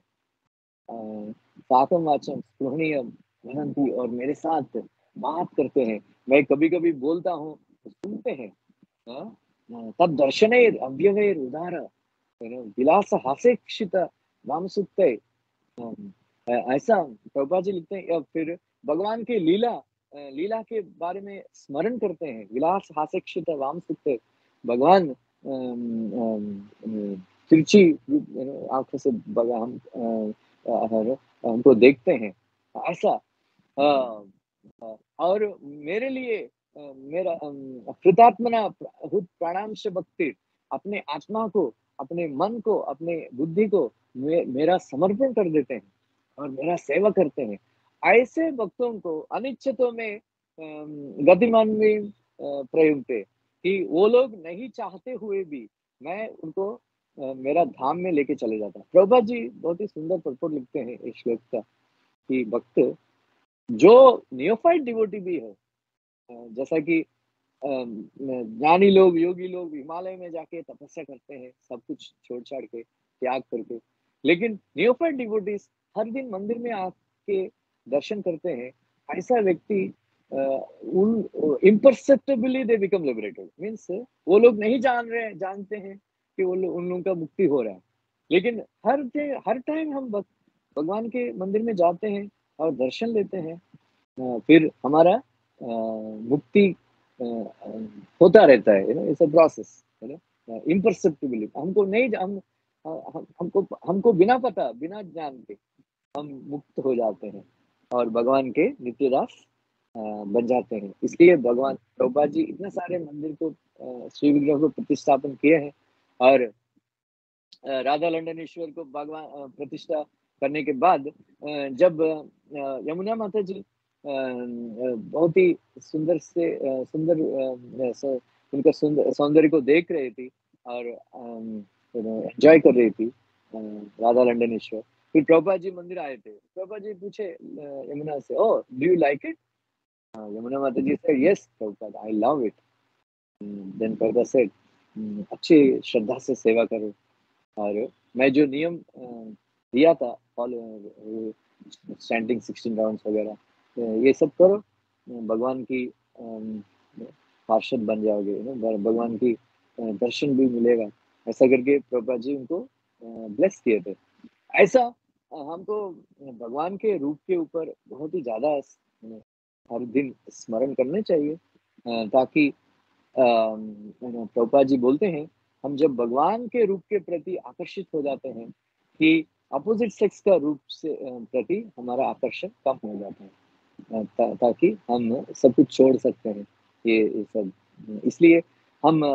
साकम वाचम स्पृहणीय वदन्ति, और मेरे साथ बात करते हैं। मैं कभी कभी बोलता हूँ तो सुनते हैं। तब दर्शनैर अव्यवैर उदार विलास हास्यक्षित वामसुक्ते, ऐसा प्रभुपाद जी लिखते हैं। फिर भगवान के लीला लीला के बारे में स्मरण करते हैं। विलास हास्यक्षित वामसुक्ते, भगवान तिरछी आंखों से हम हमको देखते हैं ऐसा। और मेरे लिए मेरा हृदात्मना प्राणांश भक्ति, अपने आत्मा को, अपने मन को, अपने बुद्धि को मे, मेरा समर्पण कर देते हैं और मेरा सेवा करते हैं। ऐसे भक्तों को अनिच्छतों में गतिमान में प्रयुक्ते, कि वो लोग नहीं चाहते हुए भी मैं उनको मेरा धाम में लेके चले जाता हूँ। प्रभुपाद जी बहुत ही सुंदर पurport लिखते हैं इस श्लोक का, कि भक्त जो नियोफाइट डिवोटी भी है, जैसा कि ज्ञानी लोग, योगी लोग हिमालय में जाके तपस्या करते हैं, सब कुछ छोड़ छाड़ के, त्याग करके, लेकिन नियोफाइट डिवोटीज हर दिन मंदिर में आके दर्शन करते हैं। ऐसा व्यक्ति imperceptibly they become liberated, means वो लोग नहीं जान रहे जानते हैं कि वो लोग उन लोगों का मुक्ति हो रहा है, लेकिन हर हर टाइम हम भगवान के मंदिर में जाते हैं और दर्शन लेते हैं, फिर हमारा मुक्ति होता रहता है। You know it's a process, you know imperceptibly. हमको नहीं हम हमको हमको बिना पता, बिना ज्ञान के हम मुक्त हो जाते हैं और भगवान के नित्य दास बन जाते हैं। इसलिए भगवान प्रभुपाद जी इतने सारे मंदिर को, श्री विग्रह को प्रतिष्ठापन किए हैं, और राधा लंडनेश्वर को भगवान प्रतिष्ठा करने के बाद जब यमुना माता जी बहुत ही सुंदर से सुंदर उनका सौंदर्य को देख रही थी और एंजॉय कर रही थी राधा लंडनेश्वर, फिर प्रभुपाद जी मंदिर आए थे। प्रभुपाद जी पूछे यमुना से, oh do you like it? Yamuna माता जी से, yes Prabhupada, I love it. Then Prabhupada said, अच्छी श्रद्धा से सेवा करो, और मैं जो नियम दिया था फॉलो, स्टैंडिंग सिक्सटीन राउंड्स वगैरह, ये सब करो, भगवान की पार्षद बन जाओगे, भगवान की दर्शन भी मिलेगा। ऐसा करके प्रभुपाद जी उनको ब्लेस किए थे। ऐसा हमको भगवान के रूप के ऊपर बहुत ही ज्यादा हर दिन स्मरण करने चाहिए, ताकि प्रभुपाद जी बोलते हैं हम जब भगवान के रूप के प्रति आकर्षित हो जाते हैं कि अपोजिट सेक्स का रूप से प्रति हमारा आकर्षण कम हो जाता है, ता, ताकि हम सब कुछ छोड़ सकते हैं ये, ये सब। इसलिए हम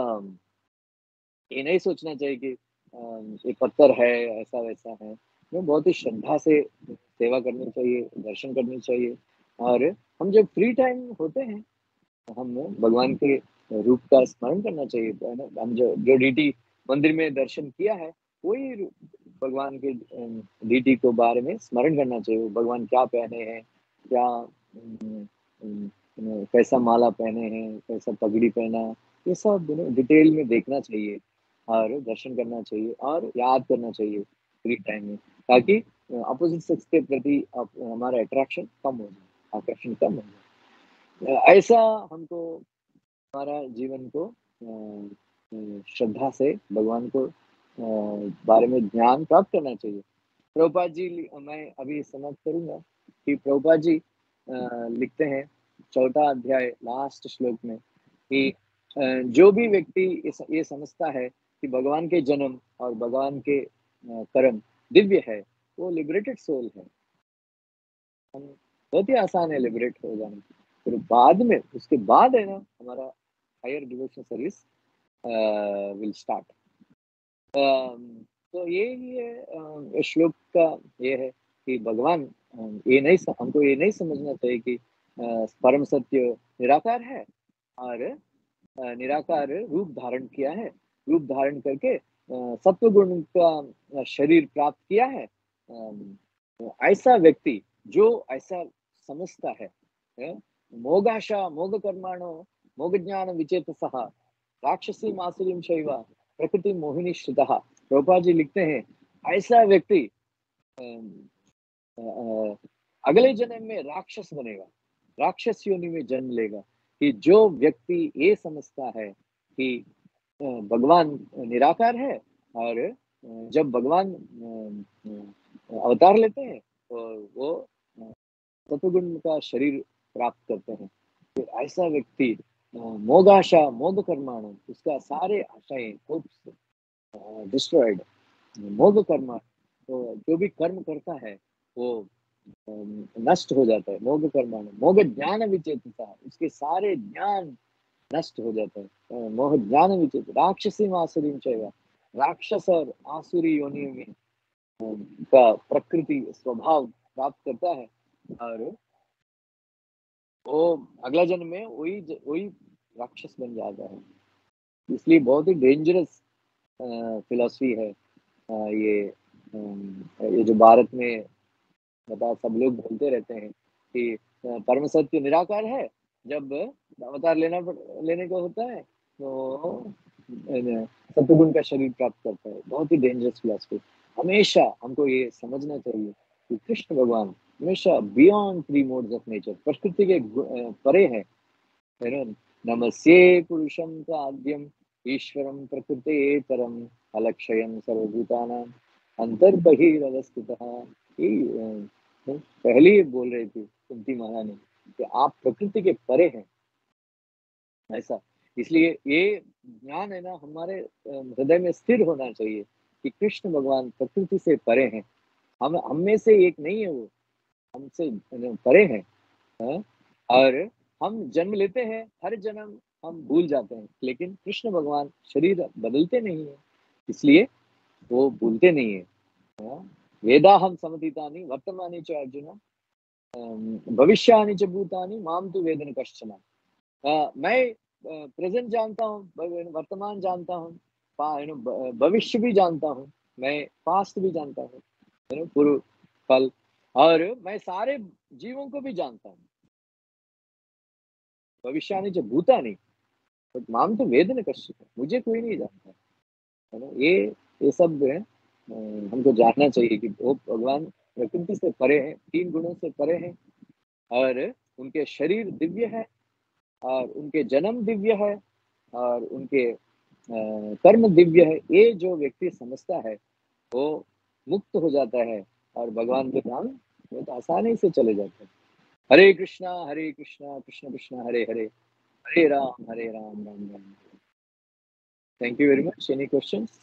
ये नहीं सोचना चाहिए कि ये पत्थर है, ऐसा वैसा है। हमें बहुत ही श्रद्धा से सेवा करनी चाहिए, दर्शन करनी चाहिए, और हम जब फ्री टाइम होते हैं हम भगवान के रूप का स्मरण करना चाहिए। हम जो जो डीटी मंदिर में दर्शन किया है, वही भगवान के डीटी को बारे में स्मरण करना चाहिए। भगवान क्या पहने हैं, क्या कैसा माला पहने हैं, कैसा पगड़ी पहना, ये सब डिटेल में देखना चाहिए और दर्शन करना चाहिए और याद करना चाहिए फ्री टाइम में, ताकि अपोजिट सेक्स के प्रति हमारा अट्रैक्शन कम हो जाए, आकर्षण कम हो जाए। ऐसा हमको हमारा जीवन को श्रद्धा से भगवान को बारे में ज्ञान प्राप्त करना चाहिए। प्रभुपाद जी, मैं अभी समाप्त करूंगा कि प्रभुपाद जी लिखते हैं चौथा अध्याय लास्ट श्लोक में कि जो भी व्यक्ति ये समझता है कि भगवान के जन्म और भगवान के कर्म दिव्य है, वो लिबरेटेड सोल है। हम बहुत ही आसान है लिबरेट हो जाना। फिर बाद में उसके बाद है ना हमारा higher devotional service will start. तो ये ही है श्लोक का, ये है कि भगवान ये नहीं हमको ये नहीं समझना चाहिए कि परम सत्य निराकार है और निराकार रूप धारण किया है, रूप धारण करके सत्व गुण का शरीर प्राप्त किया है। ऐसा व्यक्ति जो ऐसा समझता है, मोगाशा मोग कर्माणो मोग ज्ञान विचेतसः राक्षसी मासुरीम शैव प्रकृति मोहिनी श्रुतः। प्रभुपाद जी लिखते हैं ऐसा व्यक्ति अगले जन्म में राक्षस बनेगा, राक्षस योनि में जन्म लेगा। कि जो व्यक्ति ये समझता है कि भगवान निराकार है और जब भगवान अवतार लेते हैं तो वो सत्वगुण का शरीर प्राप्त करते हैं, तो ऐसा व्यक्ति मोगाशा मोग कर्माणु, उसका सारे आशाएं होप्स डिस्ट्रॉयड, मोग कर्मा, तो जो भी कर्म करता है वो नष्ट हो जाता है। मोग कर्माणु मोग ज्ञान विचेतता, उसके सारे ज्ञान नष्ट हो जाता है। मोह ज्ञान विचेत राक्षसी आसुरी चैव, राक्षस और आसुरी योनि में का प्रकृति स्वभाव प्राप्त करता है और वो अगला जन्म में वही वही राक्षस बन जाता है। इसलिए बहुत ही डेंजरस फिलॉसफी है आ, ये आ, ये जो भारत में बता सब लोग बोलते रहते हैं कि परम सत्य निराकार है, जब अवतार लेना लेने को होता है तो सत्वगुण का शरीर प्राप्त करता है। बहुत ही डेंजरस फिलॉसफी। हमेशा हमको ये समझना चाहिए कि कृष्ण भगवान हमेशा beyond three modes of nature, प्रकृति के परे है। नमस्ये पुरुषं प्राद्यम ईश्वरं प्रकृतेतरम अलक्षयं सर्वभूतानां अंतर्बहिरवस्थितः। पहले ही बोल रही थी कुंती महारानी कि आप प्रकृति के परे हैं, ऐसा। इसलिए ये ज्ञान है ना हमारे हृदय में स्थिर होना चाहिए कि कृष्ण भगवान प्रकृति से परे हैं, हम हम में से एक नहीं है, वो हमसे परे हैं, है? और हम जन्म लेते हैं, हर जन्म हम भूल जाते हैं, लेकिन कृष्ण भगवान शरीर बदलते नहीं है, इसलिए वो भूलते नहीं है। वेदा हम समतीतानि वर्तमानि च अर्जुन भविष्यानि च भूतानि माम तु वेदन कश्चन। मैं प्रेजेंट जानता हूँ, वर्तमान जानता हूँ, भविष्य भी जानता हूँ, मैं पास्ट भी जानता हूँ, पूर्व फल, और मैं सारे जीवों को भी जानता हूँ। भविष्यानि च भूतानि माम तु वेदन कश्चन, मुझे कोई नहीं जानता, है ना। ये ये सब है हमको जानना चाहिए कि वो भगवान प्रकृति से परे हैं, तीन गुणों से परे हैं, और उनके शरीर दिव्य है, और उनके जन्म दिव्य है, और उनके कर्म दिव्य है। ये जो व्यक्ति समझता है वो मुक्त हो जाता है और भगवान के धाम में तो आसानी से चले जाते हैं। हरे कृष्णा हरे कृष्णा कृष्ण कृष्ण हरे हरे, हरे राम हरे Ram Ram Ram. Thank you very much. Any questions?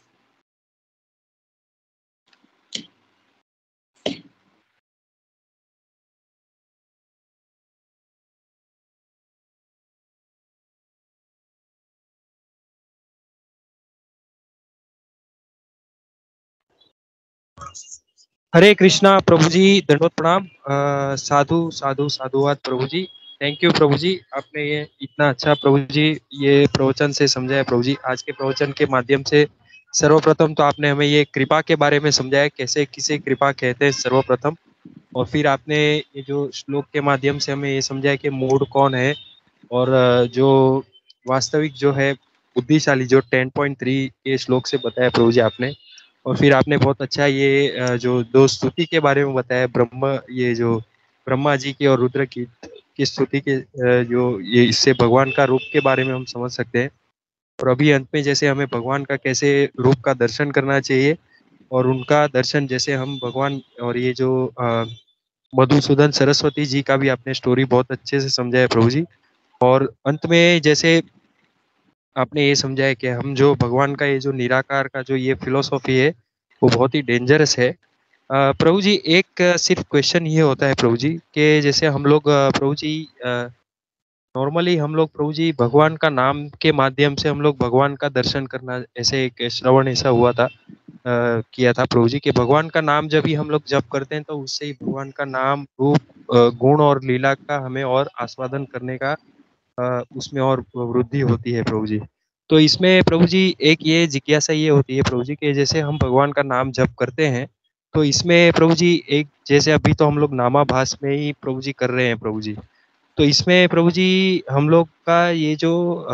हरे कृष्णा प्रभु जी, दंडवत प्रणाम। साधु साधु साधुवाद प्रभु जी। थैंक यू प्रभु जी, आपने ये इतना अच्छा प्रभु जी ये प्रवचन से समझाया प्रभु जी। आज के प्रवचन के माध्यम से सर्वप्रथम तो आपने हमें ये कृपा के बारे में समझाया, कैसे किसे कृपा कहते हैं सर्वप्रथम, और फिर आपने ये जो श्लोक के माध्यम से हमें ये समझाया कि मूड कौन है, और अ, जो वास्तविक जो है बुद्धिशाली, जो टेन पॉइंट थ्री के श्लोक से बताया प्रभु जी आपने। और फिर आपने बहुत अच्छा ये अ, जो दो स्तुति के बारे में बताया, ब्रह्म, ये जो ब्रह्मा जी की और रुद्र की की स्तुति के, अ, जो ये इससे भगवान का रूप के बारे में हम समझ सकते हैं। और अभी अंत में जैसे हमें भगवान का कैसे रूप का दर्शन करना चाहिए, और उनका दर्शन जैसे हम भगवान, और ये जो अ, मधुसूदन सरस्वती जी का भी आपने स्टोरी बहुत अच्छे से समझाया प्रभु जी। और अंत में जैसे आपने ये समझाया कि हम जो भगवान का ये जो निराकार का जो ये फिलोसॉफी है वो बहुत ही डेंजरस है। अ, प्रभु जी एक अ, सिर्फ क्वेश्चन ये होता है प्रभु जी कि जैसे हम लोग अ, प्रभु जी नॉर्मली हम लोग प्रभु जी भगवान का नाम के माध्यम से हम लोग भगवान का दर्शन करना, ऐसे एक श्रवण ऐसा हुआ था, अ, किया था प्रभु जी कि भगवान का नाम जब भी हम लोग जप करते हैं तो उससे ही भगवान का नाम, रूप, अ, गुण और लीला का हमें और आस्वादन करने का अ, उसमें और वृद्धि होती है प्रभु जी। तो इसमें प्रभु जी एक ये जिज्ञासा ये होती है प्रभु जी कि जैसे हम भगवान का नाम जप करते हैं, तो इसमें प्रभु जी एक जैसे अभी तो हम लोग नामाभास में ही प्रभु जी कर रहे हैं प्रभु जी, तो इसमें प्रभु जी हम लोग का ये जो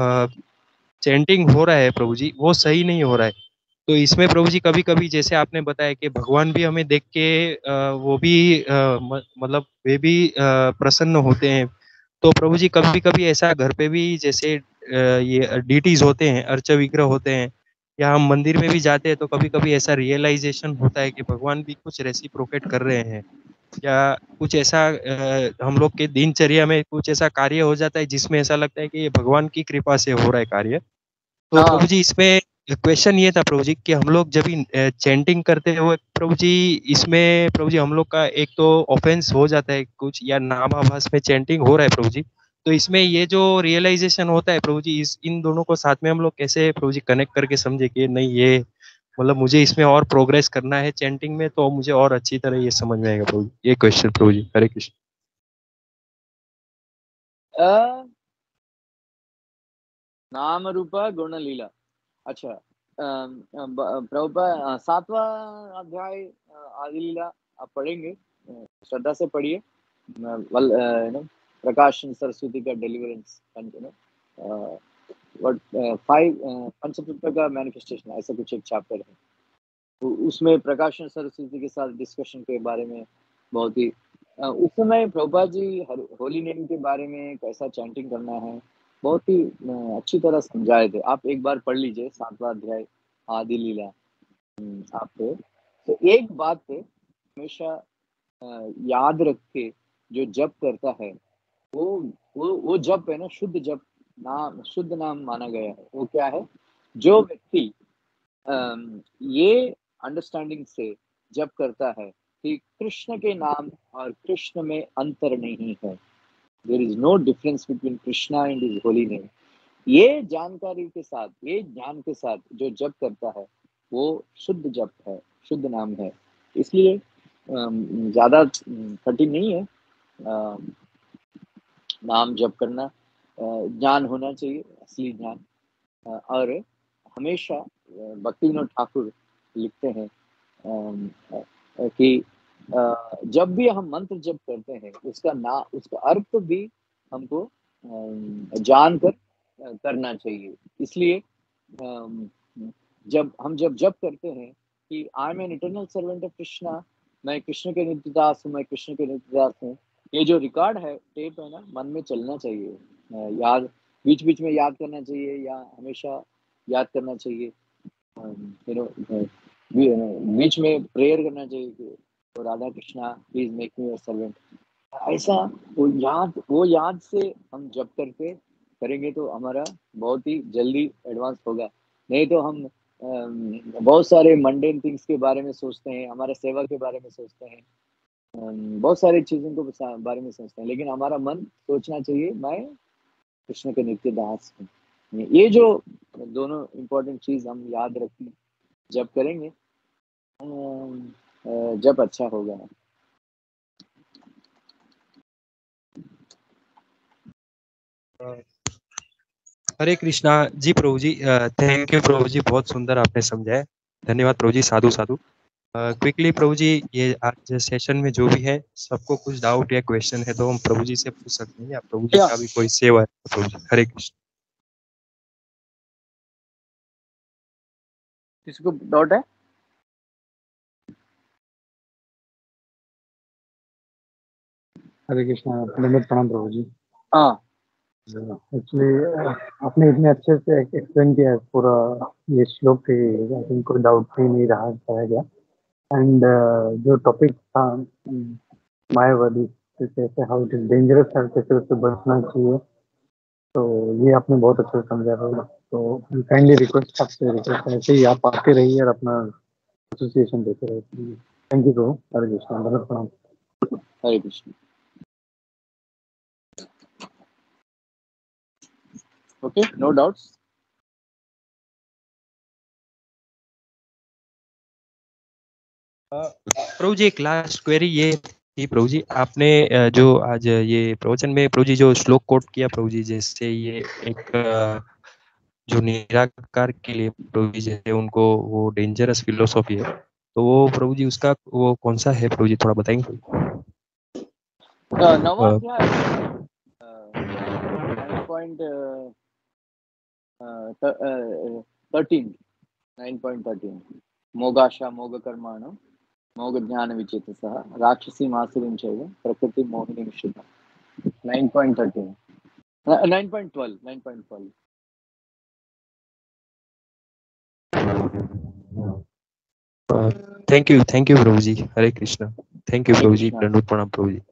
चैंटिंग हो रहा है प्रभु जी वो सही नहीं हो रहा है। तो इसमें प्रभु जी कभी कभी जैसे आपने बताया कि भगवान भी हमें देख के अ, वो भी अ, म- मतलब वे भी अ, प्रसन्न होते हैं। तो प्रभु जी कभी कभी ऐसा घर पे भी जैसे अ, ये डीटीज होते हैं, अर्च विग्रह होते हैं, या हम मंदिर में भी जाते हैं तो कभी कभी ऐसा रियलाइजेशन होता है कि भगवान भी कुछ रेसिप्रोकेट कर रहे हैं, या कुछ ऐसा अ, हम लोग के दिनचर्या में कुछ ऐसा कार्य हो जाता है जिसमें ऐसा लगता है कि ये भगवान की कृपा से हो रहा है कार्य। तो प्रभु हाँ। जी इसमें क्वेश्चन ये था प्रभु जी कि हम लोग जब भी चैंटिंग करते हुए प्रभु जी, इसमें प्रभु जी हम लोग का एक तो ऑफेंस हो जाता है कुछ, या नामाभास में चैंटिंग हो रहा है प्रभु जी, तो इसमें ये जो रियलाइजेशन होता है प्रभु जी, इस इन दोनों को साथ में हम लोग कैसे प्रभु जी कनेक्ट करके समझे कि नहीं ये मतलब मुझे इसमें और प्रोग्रेस करना है चैंटिंग में, तो मुझे और अच्छी तरह ये समझ में आएगा प्रभु जी। ये क्वेश्चन प्रभु जी, हरे कृष्ण। अ, नाम रूप गुण लीला। अच्छा, अम, अ, ब- प्रभुपाद अ, सातवां अध्याय अ, आदि लीला आप पढ़ेंगे, अ, श्रद्धा से पढ़िए। अ, वल यू नो प्रकाशन सरस्वती का deliverance, you know what five पंचतत्व का मैनिफेस्टेशन, ऐसा कुछ एक चैप्टर है। तो उसमें प्रकाशन सरस्वती के साथ डिस्कशन के बारे में बहुत ही अ, उस समय प्रभुपाद जी हर- होली नेम के बारे में कैसा चैंटिंग करना है बहुत ही अ, अच्छी तरह समझाए थे। आप एक बार पढ़ लीजिए सातवां अध्याय आदि लीला। हम्म, आपको तो एक बात पे हमेशा अ, याद रख के, जो जप करता है वो वो वो जप है ना, शुद्ध जप, नाम शुद्ध नाम माना गया है। वो क्या है? जो व्यक्ति अम, ये अंडरस्टैंडिंग से जप करता है कि कृष्ण के नाम और कृष्ण में अंतर नहीं है, there is no difference between Krishna and his holy name, ये जानकारी के साथ, ये ज्ञान के साथ जो जप करता है वो शुद्ध जप है, शुद्ध नाम है। इसलिए अम, ज्यादा कठिन नहीं है अम, नाम जप करना। अ, ज्ञान होना चाहिए, असली ज्ञान। अ, और हमेशा अ, भक्ति विनोद ठाकुर लिखते हैं अम, अ, कि अ, जब भी हम मंत्र जप करते हैं उसका ना उसका अर्थ भी हमको अम, जानकर अ, करना चाहिए। इसलिए अम, जब हम जब जप करते हैं कि I am an eternal servant of Krishna, मैं कृष्ण के नित्य दास हूँ, मैं कृष्ण के नित्य दास हूँ, ये जो रिकॉर्ड है, टेप है ना, मन में चलना चाहिए। अ, याद, बीच बीच में याद करना चाहिए, या हमेशा याद करना चाहिए। यू नो बीच में प्रेयर करना चाहिए कि "oh Radha Krishna please make me your servant". ऐसा वो याद वो याद से हम जब करके करेंगे तो हमारा बहुत ही जल्दी एडवांस होगा। नहीं तो हम अम, बहुत सारे मंडेन थिंग्स के बारे में सोचते हैं, हमारे सेवा के बारे में सोचते हैं, अम, बहुत सारी चीज़ों को बसा- बारे में सोचते हैं, लेकिन हमारा मन सोचना चाहिए मैं कृष्ण के नित्य दास हूँ। ये जो दोनों इम्पोर्टेंट चीज़ हम याद रखें जब करेंगे, अम, अ, जब अच्छा होगा। अ, हरे कृष्णा जी प्रभु जी, थैंक यू प्रभु जी, बहुत सुंदर आपने समझाया। धन्यवाद प्रभु जी, साधु साधु। क्विकली प्रभु जी, ये आज सेशन में जो भी है सबको कुछ डाउट या क्वेश्चन है तो हम प्रभु जी से पूछ सकते हैं, या प्रभु जी Yeah. का भी कोई सेवा है तो प्रभु जी। हरे कृष्ण। किसी को डाउट है? हरे कृष्णा, दंडवत प्रणाम प्रभु जी। हाँ, एक्चुअली आपने इतने अच्छे से एक्सप्लेन किया है पूरा ये श्लोक के, आई थिंक कोई डाउट ही नहीं रहा पाया गया। एंड जो टॉपिक था मायावादी कैसे, हाउ इट इज डेंजरस है, कैसे उससे बचना चाहिए, तो ये आपने बहुत अच्छे से समझा होगा। तो काइंडली रिक्वेस्ट आपसे रिक्वेस्ट ऐसे ही आप आते रहिए और अपना एसोसिएशन देते रहिए। थैंक यू प्रभु। हरे कृष्णा, दंडवत प्रणाम। हरे कृष्ण। Okay, no doubts. प्रभु जी एक लास्ट क्वेरी ये थी प्रभु जी, आपने अ, जो आज ये प्रवचन में प्रभु जी जो श्लोक कोट किया प्रभु जी, जैसे ये एक अ, जो निराकार के लिए प्रभु जी जैसे उनको वो डेंजरस फिलोसॉफी है, तो वो प्रभु जी उसका वो कौन सा है प्रभु जी, थोड़ा बताएंगे? Uh, नवाध्याय nine point thirteen, nine point thirteen. मोगाशा मोग कर्माण मोग ज्ञान विचेतसः राक्षसी मासुरीं चैव प्रकृति मोहिनीं शुद्धा. nine point thirteen. Uh, nine point twelve. nine point twelve. Thank you, thank you प्रभु जी। हरे कृष्णा। थैंक यू हरे प्रभु जी। कृष्णा। दंडवत प्रणाम प्रभु जी।